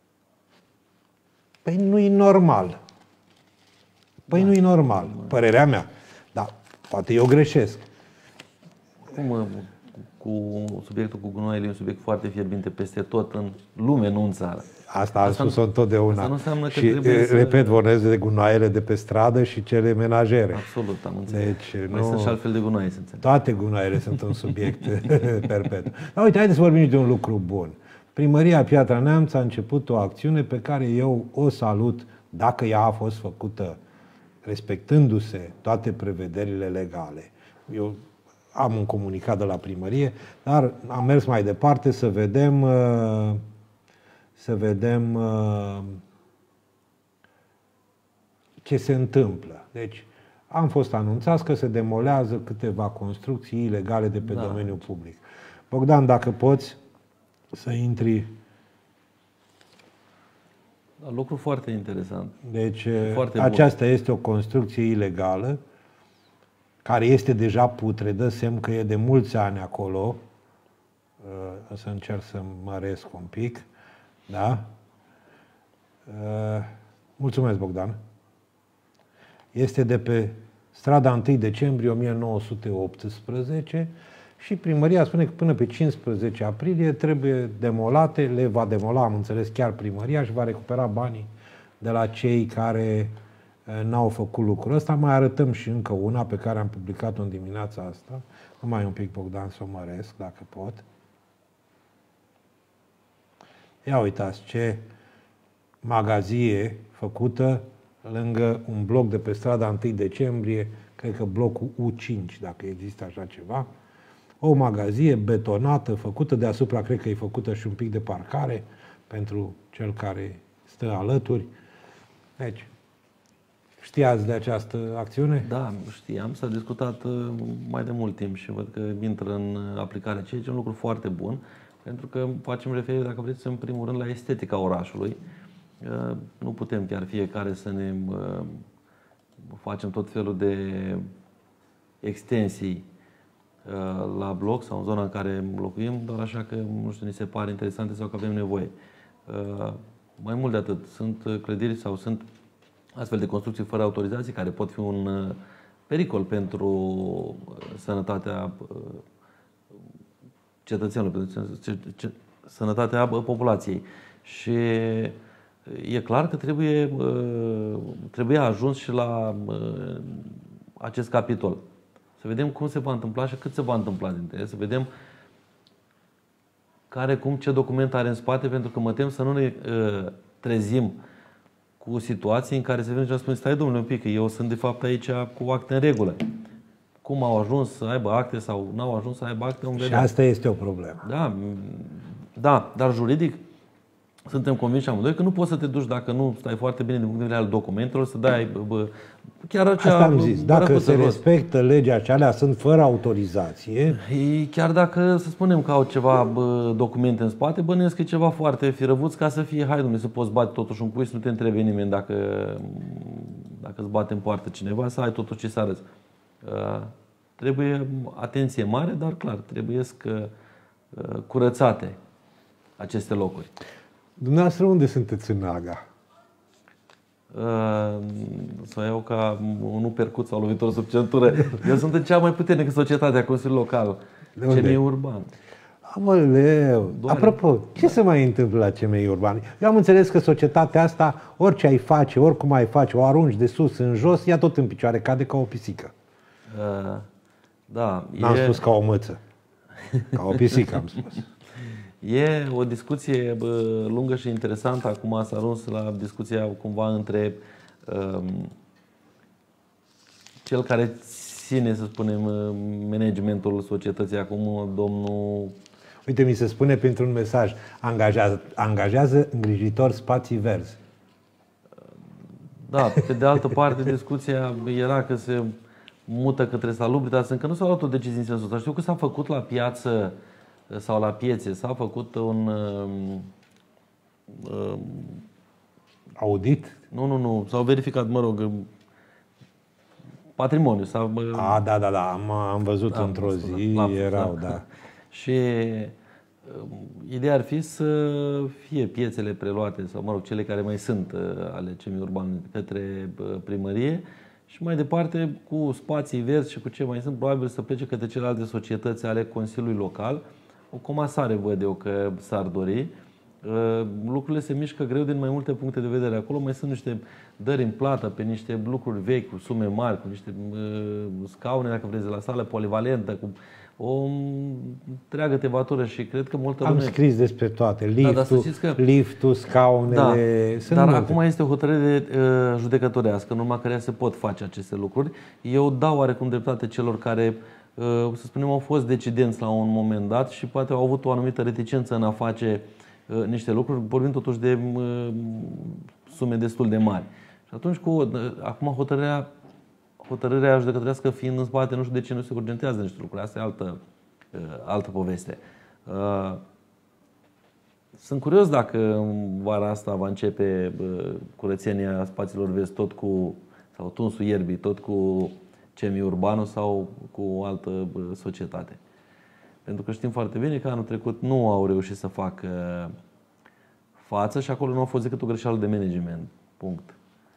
Păi nu e normal. Păi da. nu e normal. Părerea mea. Dar poate eu greșesc. Cum, cu subiectul cu gunoaiele e un subiect foarte fierbinte peste tot în lume, nu în țară. Asta am spus-o întotdeauna. Asta nu înseamnă că și repet, să... vorbesc de gunoaiele de pe stradă și cele menajere. Absolut, am înțeles. Deci, mai nu... sunt și altfel de gunoaie, să înțeleg. Toate gunoaiele sunt un subiect perpetu. Dar uite, haideți să vorbim de un lucru bun. Primăria Piatra Neamț a început o acțiune pe care eu o salut dacă ea a fost făcută respectându-se toate prevederile legale. Eu am un comunicat de la primărie, dar am mers mai departe să vedem să vedem ce se întâmplă. Deci am fost anunțați că se demolează câteva construcții ilegale de pe da. domeniul public. Bogdan, dacă poți să intri. Lucru foarte interesant. Deci, foarte aceasta bun. este o construcție ilegală, care este deja putredă, semn că e de mulți ani acolo. O să încerc să măresc un pic. Da? Mulțumesc, Bogdan. Este de pe strada întâi decembrie o mie nouă sute optsprezece și primăria spune că până pe cincisprezece aprilie trebuie demolate, le va demola, am înțeles, chiar primăria și va recupera banii de la cei care n-au făcut lucrul ăsta. Mai arătăm și încă una pe care am publicat-o în dimineața asta. Numai un pic, Bogdan, să o măresc, dacă pot. Ia uitați ce magazie făcută lângă un bloc de pe strada întâi decembrie, cred că blocul U cinci, dacă există așa ceva. O magazie betonată, făcută deasupra, cred că e făcută și un pic de parcare pentru cel care stă alături. Deci, știați de această acțiune? Da, știam, s-a discutat mai de mult timp și văd că intră în aplicare, ceea ce e un lucru foarte bun, pentru că facem referire, dacă vreți, în primul rând la estetica orașului. Nu putem chiar fiecare să ne facem tot felul de extensii la bloc sau în zona în care locuim, doar așa că, nu știu, ni se pare interesante sau că avem nevoie. Mai mult de atât, sunt clădiri sau sunt astfel de construcții fără autorizații care pot fi un pericol pentru sănătatea cetățenilor, pentru sănătatea populației. Și e clar că trebuie, trebuie ajuns și la acest capitol. Să vedem cum se va întâmpla și cât se va întâmpla dintre ele, să vedem care, cum, ce document are în spate, pentru că mă tem să nu ne trezim cu situații în care se vine și spune, stai domnule un pic, că eu sunt de fapt aici cu acte în regulă. Cum au ajuns să aibă acte sau n-au ajuns să aibă acte, vom vedea. Și asta este o problemă. Da, da, dar juridic suntem convinși amândoi că nu poți să te duci dacă nu stai foarte bine din punct de vedere al documentelor, să dai bă, chiar acea... Asta am zis, dacă se respectă legea și alea sunt fără autorizație... Chiar dacă, să spunem că au ceva bă, documente în spate, bănuiesc că e ceva foarte firăvuț ca să fie, hai Dumnezeu, să poți bate totuși un cui, să nu te întrebe nimeni dacă, dacă îți bate în poartă cineva, să ai totuși ce să arăți. Uh, trebuie atenție mare, dar clar, trebuie să uh, curățate aceste locuri. Dumneavoastră unde sunteți în Aga? Uh, să o iau ca un upercut sau lovitor sub centură. Eu sunt în cea mai puternică societate a Consiliului Local, C M I Urban. Aoleu! Apropo, ce se mai întâmplă la C M I Urban? Eu am înțeles că societatea asta, orice ai face, oricum ai face, o arunci de sus în jos, ea tot în picioare, cade ca o pisică. Uh, da. N-am e... spus ca o mâță. Ca o pisică am spus. E o discuție bă, lungă și interesantă. Acum s-a ajuns la discuția cumva între um, cel care ține, să spunem, managementul societății, acum domnul... Uite, mi se spune printr-un mesaj, angajează, angajează îngrijitori spații verzi. Da, pe de altă parte, discuția era că se mută către salubritate, încă nu s-a luat o decizie în sensul ăsta. Știu că s-a făcut la piață sau la piețe, s-a făcut un uh, audit? Nu, nu, nu, s-au verificat, mă rog, patrimoniu. S-a, A, da, da, da, am, am văzut da, într-o zi, la, erau, da. da. Și uh, ideea ar fi să fie piețele preluate, sau mă rog, cele care mai sunt uh, ale C M I Urban către uh, primărie și mai departe cu spații verzi și cu ce mai sunt, probabil să plece către celelalte societăți ale Consiliului Local. O comasare văd eu că s-ar dori. Lucrurile se mișcă greu din mai multe puncte de vedere. Acolo mai sunt niște dări în plată pe niște lucruri vechi, cu sume mari, cu niște scaune, dacă vreți, de la sală polivalentă, cu o întreagă tevatură și cred că multă lume... Am scris despre toate. Liftul, da, că... liftul scaunele... Da, sunt dar multe. Acum este o hotărâre uh, judecătorească, în urma căreia se pot face aceste lucruri. Eu dau oarecum dreptate celor care să spunem, au fost decidenți la un moment dat și poate au avut o anumită reticență în a face uh, niște lucruri, vorbim totuși de uh, sume destul de mari. Și atunci, cu, uh, acum hotărârea, hotărârea judecătorească fiind în spate, nu știu de ce nu se urgentează niște lucruri. Asta e altă, uh, altă poveste. Uh, sunt curios dacă în vara asta va începe uh, curățenia spațiilor verzi tot cu, sau tunsul ierbii, tot cu C M I Urbanul sau cu o altă societate. Pentru că știm foarte bine că anul trecut nu au reușit să facă față și acolo nu a fost decât o greșeală de management. Punct.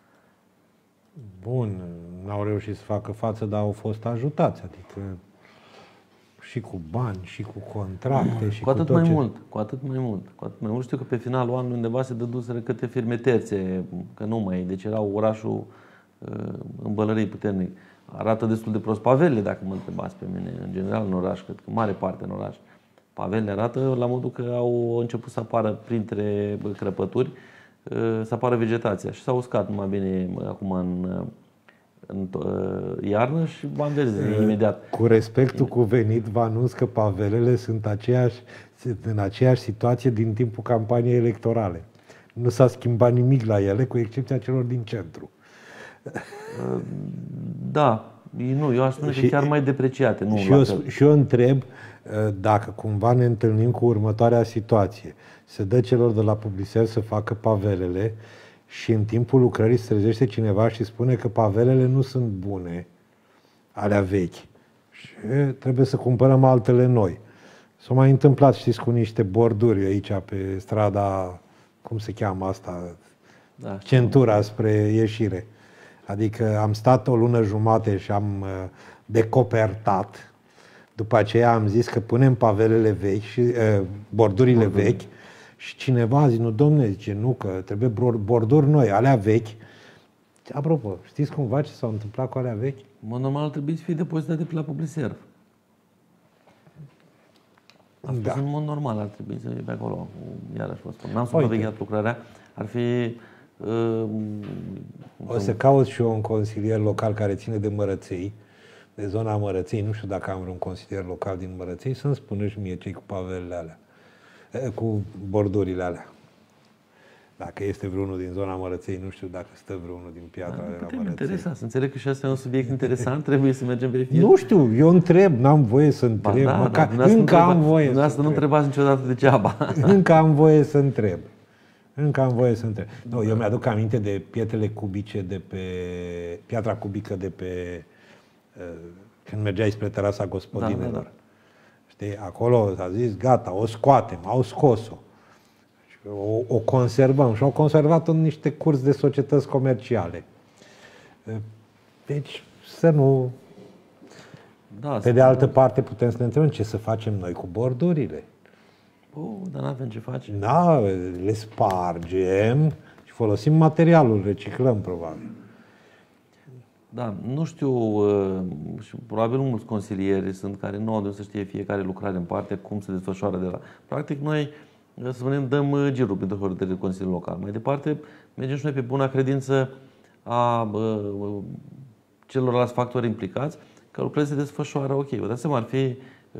Bun, n-au reușit să facă față, dar au fost ajutați. Adică și cu bani, și cu contracte, și cu atât cu tot mai ce... mult, cu atât mai mult, cu atât mai mult. Știu că pe finalul anului undeva se dăduseră câte firme terțe, că nu mai, deci era orașul în bălării puternic. Arată destul de prost pavelele, dacă mă întrebați pe mine. În general, în oraș, cred că mare parte în oraș. Pavelele arată la modul că au început să apară printre crăpături, să apară vegetația. Și s-a uscat numai bine acum în, în iarnă și v-am verde imediat. Cu respectul cuvenit, vă anunț că pavelele sunt aceeași, în aceeași situație din timpul campaniei electorale. Nu s-a schimbat nimic la ele, cu excepția celor din centru. Da, nu, eu aș spune și, că chiar mai depreciate. Nu și, eu, și eu întreb dacă cumva ne întâlnim cu următoarea situație. Se dă celor de la Publiser să facă pavelele și în timpul lucrării se trezește cineva și spune că pavelele nu sunt bune, alea vechi. Și trebuie să cumpărăm altele noi. S-a mai întâmplat, știți, cu niște borduri aici pe strada, cum se cheamă asta, da, centura spre ieșire. Adică am stat o lună jumate și am uh, decopertat. După aceea am zis că punem pavelele vechi și uh, bordurile Borduri. vechi și cineva a zis, nu domne, zice, nu, că trebuie borduri noi, alea vechi. Apropo, știți cumva ce s-a întâmplat cu alea vechi? Mă, normal ar trebui să fie depozitate pe la Publiserv. A fost da. În mod normal ar trebui să fie pe acolo. Iarăși vă spun. N-am supravegheat lucrarea. Ar fi O să caut și eu un consilier local care ține de Mărăței, de zona Mărăței, nu știu dacă am vreun consilier local din Mărăței, să-mi spună și mie cei cu pavelele alea, cu bordurile alea. Dacă este vreunul din zona Mărăței, nu știu dacă stă vreunul din Piatra da, de la Mărăței. Interesa, să înțeleg că și asta e un subiect interesant, trebuie să mergem verificat. Nu știu, eu întreb, n-am voie să întreb, da, măcar, da, încă am voie să întreb. Nu întrebați niciodată degeaba. Încă am voie să întreb. Încă am voie să întreb. Nu, eu mi-aduc aminte de pietrele cubice de pe, piatra cubică de pe, când mergeai spre terasa gospodinelor. Da, da, da. Știi, acolo s-a zis, gata, o scoatem, au scos-o. O, o conservăm și au conservat-o în niște curs de societăți comerciale. Deci, să nu... Da, pe de altă parte, putem să ne întrebăm ce să facem noi cu bordurile. Oh, dar n-avem ce face. Da, le spargem și folosim materialul, reciclăm, probabil. Da, nu știu, și probabil mulți consilieri sunt care nu au de să știe fiecare lucrare în parte, cum se desfășoară de la... Practic, noi, să spunem, dăm girul pentru hotărârile Consiliului Local. Mai departe, mergem și noi pe buna credință a celorlalți factori implicați, că lucrurile se desfășoară ok. Vă dați seama, ar fi...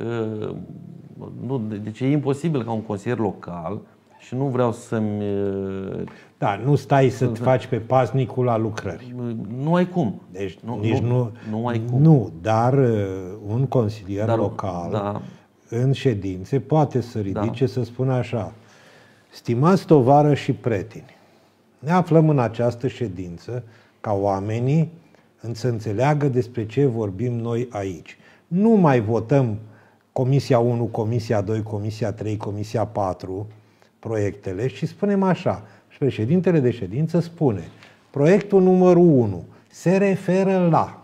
Nu, deci e imposibil ca un consilier local, și nu vreau să-mi... Da, nu stai să-ți faci pe pasnicul la lucrări. Nu ai cum. Deci nu, nici nu, nu, nu ai cum. Nu, dar un consilier dar, local da. în ședințe poate să ridice, da. să spună așa: stimați tovară și prieteni, ne aflăm în această ședință ca oamenii să înțeleagă despre ce vorbim noi aici. Nu mai votăm Comisia unu, Comisia doi, Comisia trei, Comisia patru proiectele și spunem așa. Și președintele de ședință spune: proiectul numărul unu se referă la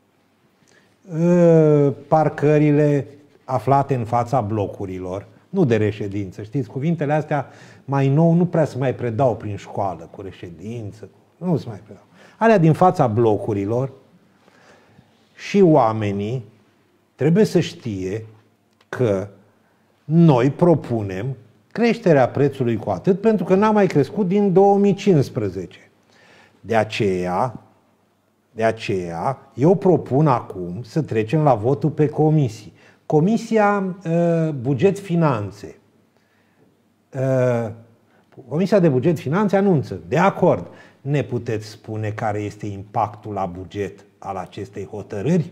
uh, parcările aflate în fața blocurilor, nu de reședință. Știți, cuvintele astea mai nou nu prea se mai predau prin școală, cu reședință, nu se mai predau. Alea din fața blocurilor. Și oamenii trebuie să știe că noi propunem creșterea prețului cu atât, pentru că n-a mai crescut din două mii cincisprezece. De aceea, de aceea, eu propun acum să trecem la votul pe comisii. Comisia uh, Buget-Finanțe. Uh, Comisia de Buget-Finanțe anunță, de acord, ne puteți spune care este impactul la buget al acestei hotărâri?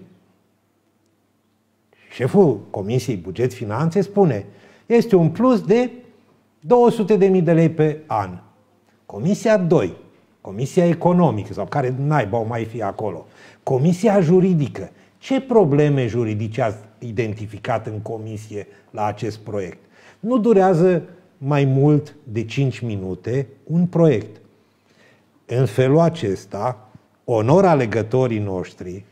Șeful Comisiei Buget-Finanțe spune: este un plus de două sute de mii de lei pe an. Comisia doi, Comisia Economică, sau care naiba o mai fi acolo, Comisia Juridică. Ce probleme juridice ați identificat în comisie la acest proiect? Nu durează mai mult de cinci minute un proiect. În felul acesta, onor alegătorii noștri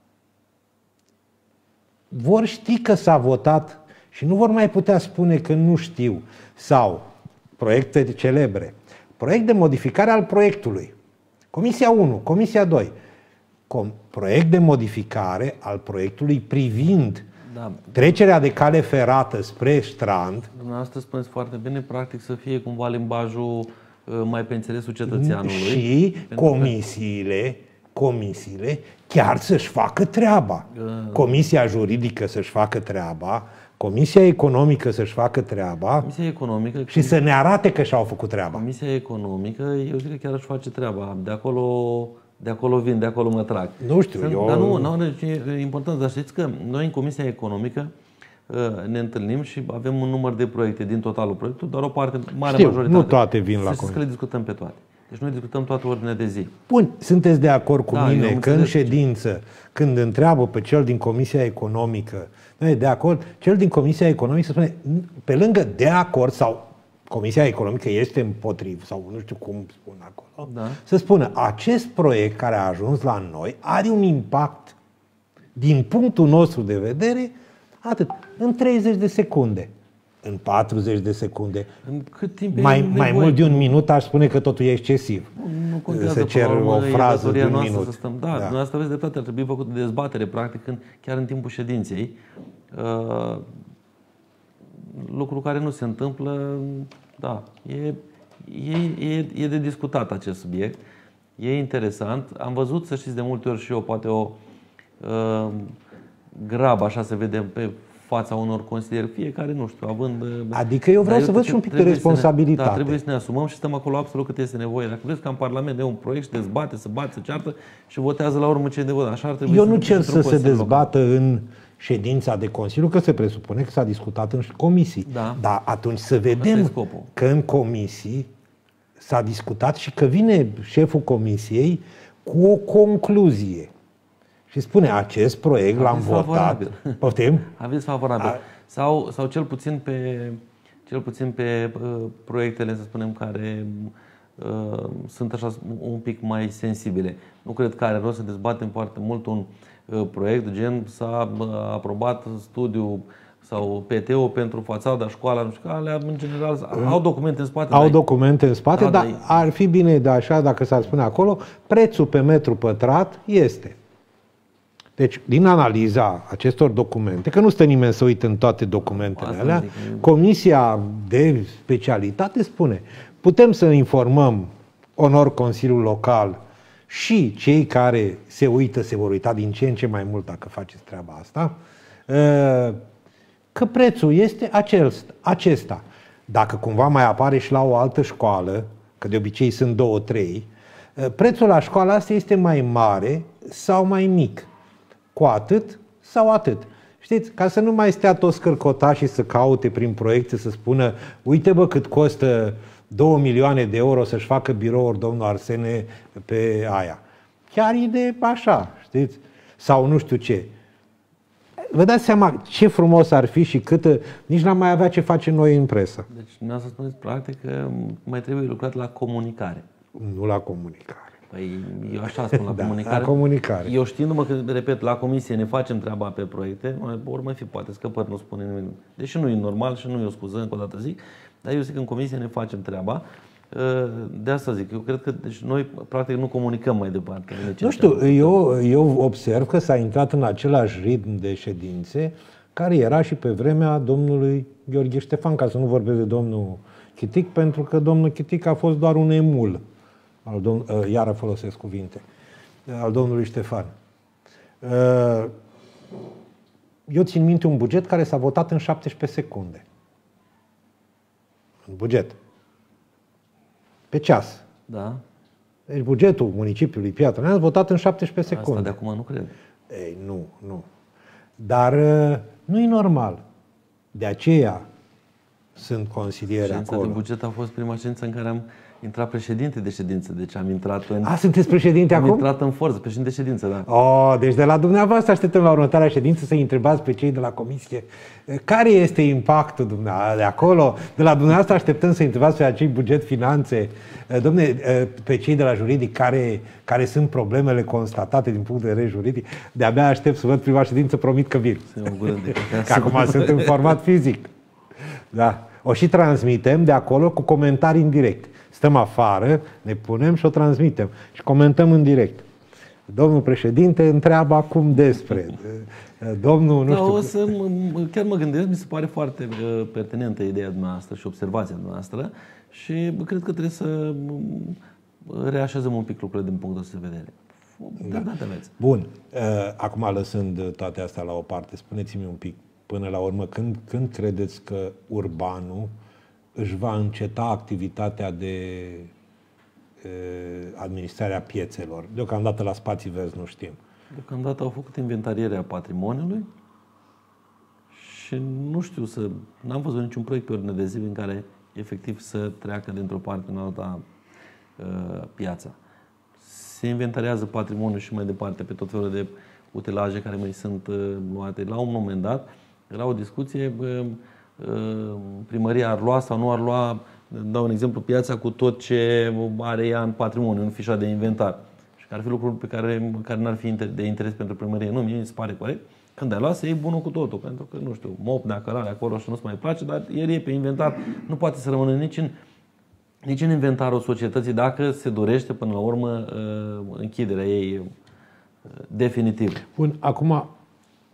vor ști că s-a votat și nu vor mai putea spune că nu știu. Sau proiecte celebre. Proiect de modificare al proiectului. Comisia unu, Comisia doi. Com- proiect de modificare al proiectului privind da. trecerea de cale ferată spre strand. Dumneavoastră spuneți foarte bine, practic să fie cumva limbajul mai pe înțelesul cetățeanului. Și comisiile, comisiile chiar să-și facă treaba. Comisia juridică să-și facă treaba, Comisia Economică să-și facă treaba. Comisia Economică și să ne arate că și-au făcut treaba. Comisia Economică, eu zic că chiar își face treaba. De acolo, de acolo vin, de acolo mă trag. Nu știu, Sunt, eu... Dar nu, nu, e important, dar știți că noi în Comisia Economică ne întâlnim și avem un număr de proiecte din totalul proiectului, doar o parte mare, Știu, majoritate. nu toate vin la Să că le discutăm pe toate. Deci noi discutăm toată ordinea de zi. Bun, sunteți de acord cu da, mine că în ședință, când întreabă pe cel din Comisia Economică, noi de acord, cel din Comisia Economică spune, pe lângă de acord sau Comisia Economică este împotrivă, sau nu știu cum spun acolo, da. să spună, acest proiect care a ajuns la noi are un impact din punctul nostru de vedere, atât, în treizeci de secunde. În patruzeci de secunde. În cât timp mai, mai mult de un minut aș spune că totul e excesiv. Nu contează, să cer o frază de un minut. Să stăm. Da, da. Dumneavoastră aveți dreptate, ar trebui făcută dezbatere, practic, în, chiar în timpul ședinței. Uh, lucru care nu se întâmplă, da, e, E, e, e de discutat acest subiect. E interesant. Am văzut, să știți, de multe ori și eu, poate o uh, grabă, așa se vede pe fața unor consilieri, fiecare, nu știu, având... Adică eu vreau să văd și un pic de responsabilitate. Ne, da, trebuie să ne asumăm și stăm acolo absolut cât este nevoie. Dacă vreți ca în Parlament de un proiect și dezbate, se bate, se ceartă și votează la urmă ce e de vot. Așa ar trebui. Eu să nu cer să se dezbată local. în ședința de Consiliu, că se presupune că s-a discutat în comisii. Da. Dar atunci să vedem că în comisii s-a discutat și că vine șeful comisiei cu o concluzie. Și spune, acest proiect l-am votat. Poftim? Aveți favorabil. A... Sau, sau cel puțin pe, cel puțin pe uh, proiectele, să spunem, care uh, sunt așa un pic mai sensibile. Nu cred că are rost să dezbatem foarte mult un uh, proiect, gen s-a uh, aprobat studiul sau P T-ul pentru fațada, școala, nu știu, alea, în general, au documente în spate. Au dar documente în spate, da, dar ar fi bine de așa, dacă s-ar spune acolo, prețul pe metru pătrat este. Deci, din analiza acestor documente, că nu stă nimeni să uită în toate documentele Asta alea, zic. Comisia de specialitate spune, putem să informăm onor Consiliul Local și cei care se uită, se vor uita din ce în ce mai mult dacă faceți treaba asta, că prețul este acesta. Dacă cumva mai apare și la o altă școală, că de obicei sunt două, trei, prețul la școala asta este mai mare sau mai mic. Cu atât sau atât. Știți? Ca să nu mai stea toți scărcotașii să caute prin proiecte, să spună, uite bă cât costă două milioane de euro să-și facă birouri domnul Arsene pe aia. Chiar e de așa, știți? Sau nu știu ce. Vă dați seama ce frumos ar fi și cât nici n-am mai avea ce face noi în presă. Deci, nu să spuneți practic că mai trebuie lucrat la comunicare. Nu la comunicare. Păi, eu așa spun, la da, comunicare. La comunicare. Eu știindu-mă că, repet, la comisie ne facem treaba pe proiecte, ori mai fi poate scăpări, nu spune nimeni. Deși nu e normal și nu e o scuză, încă o dată zic, dar eu zic că în comisie ne facem treaba. De asta zic, eu cred că deci noi practic nu comunicăm mai departe. Nu știu, eu, eu observ că s-a intrat în același ritm de ședințe care era și pe vremea domnului Gheorghe Ștefan, ca să nu vorbesc de domnul Chitic, pentru că domnul Chitic a fost doar un emul. Al domn- iară folosesc cuvinte, al domnului Ștefan. Eu țin minte un buget care s-a votat în șaptesprezece secunde. Un buget. Pe ceas. Da. Deci bugetul municipiului Piatra Neamț votat în șaptesprezece secunde. Asta de acum nu cred. Ei, nu, nu. Dar nu e normal. De aceea sunt consilieri acolo. Ședința de buget a fost prima ședință în care am intrat președinte de ședință, deci am intrat în... A, sunteți președinte am acum? Am intrat în forță, președinte de ședință, da. Oh, deci de la dumneavoastră așteptăm la următoarea ședință să-i întrebați pe cei de la comisie care este impactul dumneavoastră de acolo. De la dumneavoastră așteptăm să-i întrebați pe acei buget finanțe, domne, pe cei de la juridic care, care sunt problemele constatate din punct de vedere juridic. De-abia aștept să văd prima ședință, promit că vin. Că acum sunt în format fizic. Da. O și transmitem de acolo cu comentarii în direct. Stăm afară, ne punem și o transmitem. Și comentăm în direct. Domnul președinte întreabă acum despre. Domnul, nu da, știu... O să, chiar mă gândesc, mi se pare foarte pertinentă ideea dumneavoastră și observația dumneavoastră și cred că trebuie să reașezăm un pic lucrurile din punctul de vedere. Da. Bun. Acum, lăsând toate astea la o parte, spuneți-mi un pic, până la urmă, când, când credeți că urbanul își va înceta activitatea de e, administrarea piețelor? Deocamdată la spații verzi nu știm. Deocamdată au făcut inventarierea patrimoniului și nu știu să... N-am văzut niciun proiect pe ordine de zi în care efectiv să treacă dintr-o parte în alta uh, piața. Se inventariază patrimoniul și mai departe pe tot felul de utilaje care mai sunt uh, luate. La un moment dat era o discuție... Uh, primăria ar lua sau nu ar lua, dau un exemplu, piața cu tot ce are ea în patrimoniu, în fișa de inventar. Și care ar fi lucruri pe care, care n-ar fi de interes pentru primărie. Nu, mie mi se pare corect. Când ai luat, să iei bunul cu totul. Pentru că, nu știu, mop, dacă are acolo și nu-ți mai place, dar el e pe inventar. Nu poate să rămână nici în, nici în inventarul societății dacă se dorește, până la urmă, închiderea ei definitiv. Bun, acum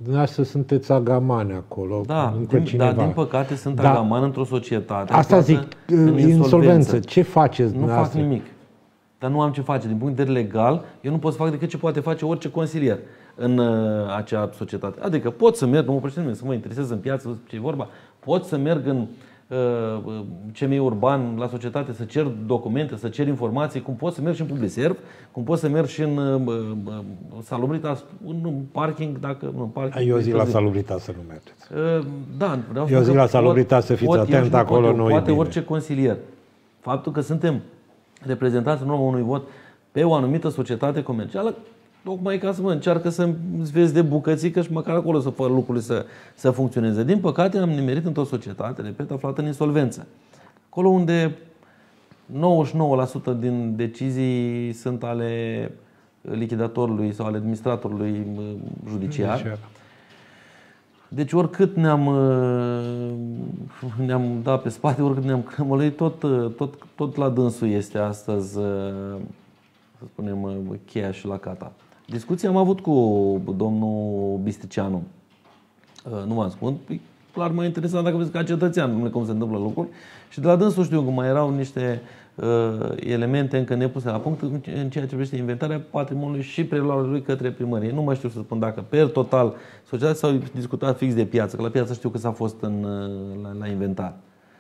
Dumneavoastră sunteți agamani acolo. Da, încă din, cineva. dar din păcate sunt Da. agaman într-o societate. Asta aflată zic, în insolvență. Ce faceți Nu dumneavoastră? fac nimic. Dar nu am ce face. Din punct de vedere legal, eu nu pot să fac decât ce poate face orice consilier în uh, acea societate. Adică pot să merg, nu mă oprește nimeni, să mă interesez în piață, ce e vorba, pot să merg în uh, C M I urban, la societate, să cer documente, să cer informații, cum pot să merg și în Publiserv, cum pot să merg și în uh, uh, Salubritas, în parking, dacă... Nu, parking, Eu zic la Salubritas să nu mergeți. Uh, da, vreau Eu zic la Salubritas să fiți pot, atent, acolo pot, nu e poate bine. orice consilier. Faptul că suntem reprezentanți în urma unui vot pe o anumită societate comercială, tocmai ca să mă încearcă să-mi vezi de bucățică și măcar acolo să fac lucrurile să, să funcționeze. Din păcate am nimerit într-o societate, repet, aflată în insolvență. Acolo unde nouăzeci și nouă la sută din decizii sunt ale lichidatorului sau ale administratorului judiciar. Deci oricât ne-am, ne-am dat pe spate, oricât ne-am crămălăit, tot, tot, tot la dânsul este astăzi, să spunem, cheia și la cata. Discuția am avut cu domnul Bistricianu. Nu vă ascund, clar mă interesa dacă vezi ca cetățean cum se întâmplă lucruri. Și de la dânsul știu că mai erau niște uh, elemente încă nepuse la punct în ceea ce privește inventarea patrimoniului și preluarea lui către primărie. Nu mai știu să spun dacă per total societatea s-au discutat fix de piață, că la piață știu că s-a fost în, la, la inventar.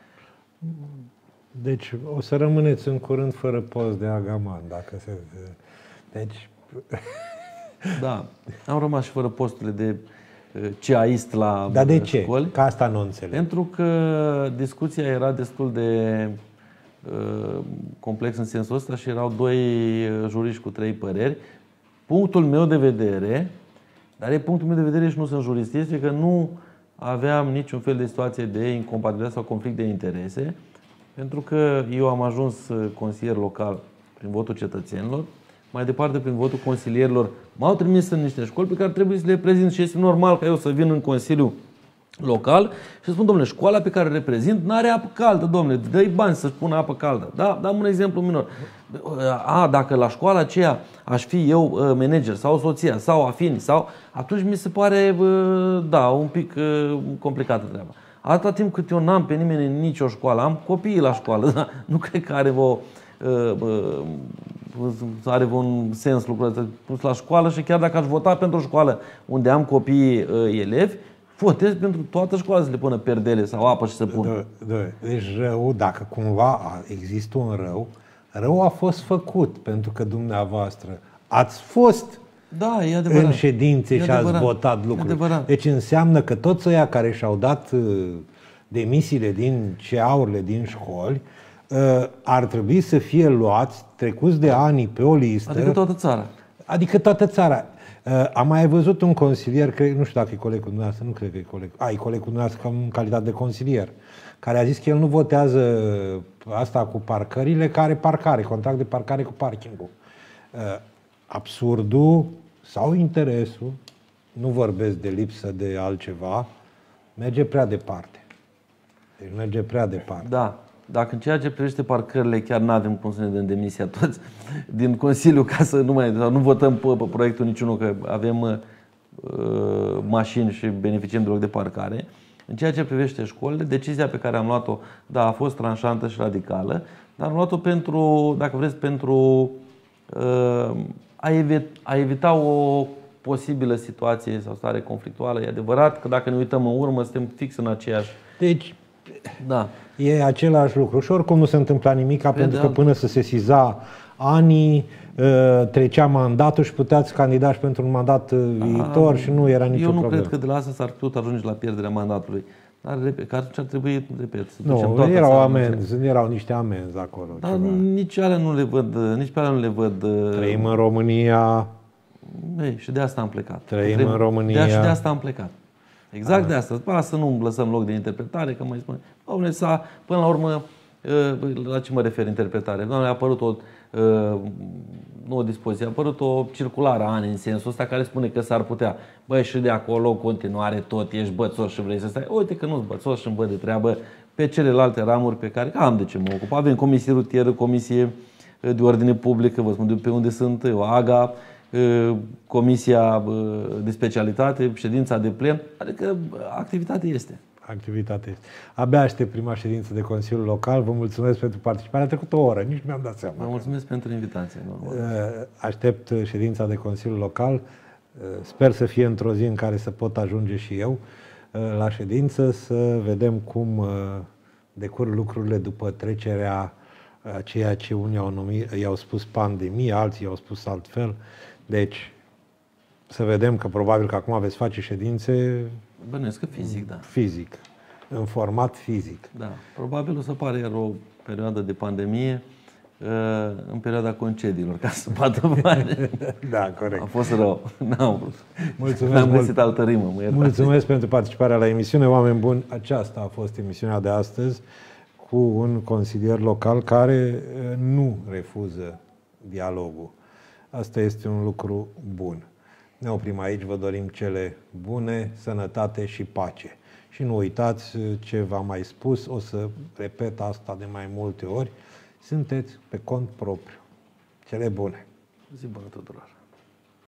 Deci o să rămâneți în curând fără post de agaman, dacă se... Deci... Da, am rămas și fără posturile de ceaist la Dar de ce? școli. Că asta nu înțeleg. Pentru că discuția era destul de uh, complex în sensul ăsta și erau doi juriști cu trei păreri. Punctul meu de vedere, dar e punctul meu de vedere și nu sunt jurist, este că nu aveam niciun fel de situație de incompatibilitate sau conflict de interese, pentru că eu am ajuns consilier local prin votul cetățenilor, mai departe prin votul consilierilor m-au trimis în niște școli pe care trebuie să le prezint și este normal ca eu să vin în consiliu local și să spun, domnule, școala pe care o reprezint n-are apă caldă, domnule, dă-i bani să-și pună apă caldă. Da? Dăm un exemplu minor. A, dacă la școala aceea aș fi eu manager sau soția sau afini, sau, atunci mi se pare, da, un pic complicată treaba. Atâta timp cât eu n-am pe nimeni în nicio școală, am copiii la școală, da? Nu cred că are o... are un sens lucrul ăsta pus la școală și chiar dacă aș vota pentru o școală unde am copii elevi, votez pentru toată școala să le pună perdele sau apă și să pună. Da, da. Deci rău, dacă cumva există un rău, rău a fost făcut pentru că dumneavoastră ați fost da, e adevărat. în ședințe e și adevărat. ați votat lucruri. Deci înseamnă că toți ăia care și-au dat demisiile din C A-urile din școli ar trebui să fie luați, trecuți de ani pe o listă. Adică toată țara. Adică toată țara. Am mai văzut un consilier, cred, nu știu dacă e colegul dumneavoastră, nu cred că e coleg. A, e colegul dumneavoastră în calitate de consilier, care a zis că el nu votează asta cu parcările, care parcare, contract de parcare cu parkingul. Absurdul sau interesul, nu vorbesc de lipsă de altceva, merge prea departe. Deci merge prea departe. Da. Dacă în ceea ce privește parcările chiar nu avem cum să ne dăm demisia toți din Consiliu ca să nu mai nu votăm pe, pe proiectul niciunul, că avem uh, mașini și beneficiem de loc de parcare. În ceea ce privește școlile, decizia pe care am luat-o, da, a fost tranșantă și radicală, dar am luat-o pentru, dacă vreți, pentru uh, a, evita, a evita o posibilă situație sau stare conflictuală. E adevărat că dacă ne uităm în urmă, suntem fix în aceeași... Deci, da. E același lucru și oricum nu se întâmpla nimic, pentru că până să se sesiza anii, trecea mandatul și puteați candida și pentru un mandat viitor și nu era nicio problemă. Eu nu cred că de la asta s-ar putea ajunge la pierderea mandatului. Dar, repet, că atunci ar trebui, repet, să nu, ducem toată erau țara, amenzi, erau niște amenzi acolo. Dar ceva. nici alea nu le văd, nici pe alea nu le văd. Trăim în România. Ei, și de asta am plecat. Trăim în România. De și de asta am plecat. Exact de asta. Ba, să nu lăsăm loc de interpretare, că mai spune. Doamne, s-a, până la urmă, la ce mă refer interpretare? Doamne, a apărut o, nu o dispoziție, a apărut o circulară ani în sensul ăsta care spune că s-ar putea. Băi, și de acolo, în continuare, tot ești bățos și vrei să stai. Uite că nu-s bățos și îmi bă de treabă pe celelalte ramuri pe care am de ce mă ocup. Avem comisie rutieră, comisie de ordine publică, vă spun de pe unde sunt eu, AGA, comisia de specialitate, ședința de plen, adică activitate este. Activitate este. Abia aștept prima ședință de Consiliul Local. Vă mulțumesc pentru participare. A trecut o oră, nici mi-am dat seama. Vă mulțumesc pentru invitație. Aștept ședința de Consiliul Local. Sper să fie într-o zi în care să pot ajunge și eu la ședință, să vedem cum decurg lucrurile după trecerea a ceea ce unii au numit, i-au spus pandemie, alții i-au spus altfel. Deci, să vedem că probabil că acum veți face ședințe bănuiesc că fizic, da. Fizic, în format fizic. Da, probabil o să apară iar o perioadă de pandemie în perioada concediilor, ca să poată face. Da, corect. A fost rău. N-am vrut. Mulțumesc N-am mult. găsit altă rimă. Mă Mulțumesc pentru participarea la emisiune. Oameni buni, aceasta a fost emisiunea de astăzi cu un consilier local care nu refuză dialogul. Asta este un lucru bun. Ne oprim aici, vă dorim cele bune, sănătate și pace. Și nu uitați ce v-am mai spus, o să repet asta de mai multe ori, sunteți pe cont propriu. Cele bune! Zi bună tuturor!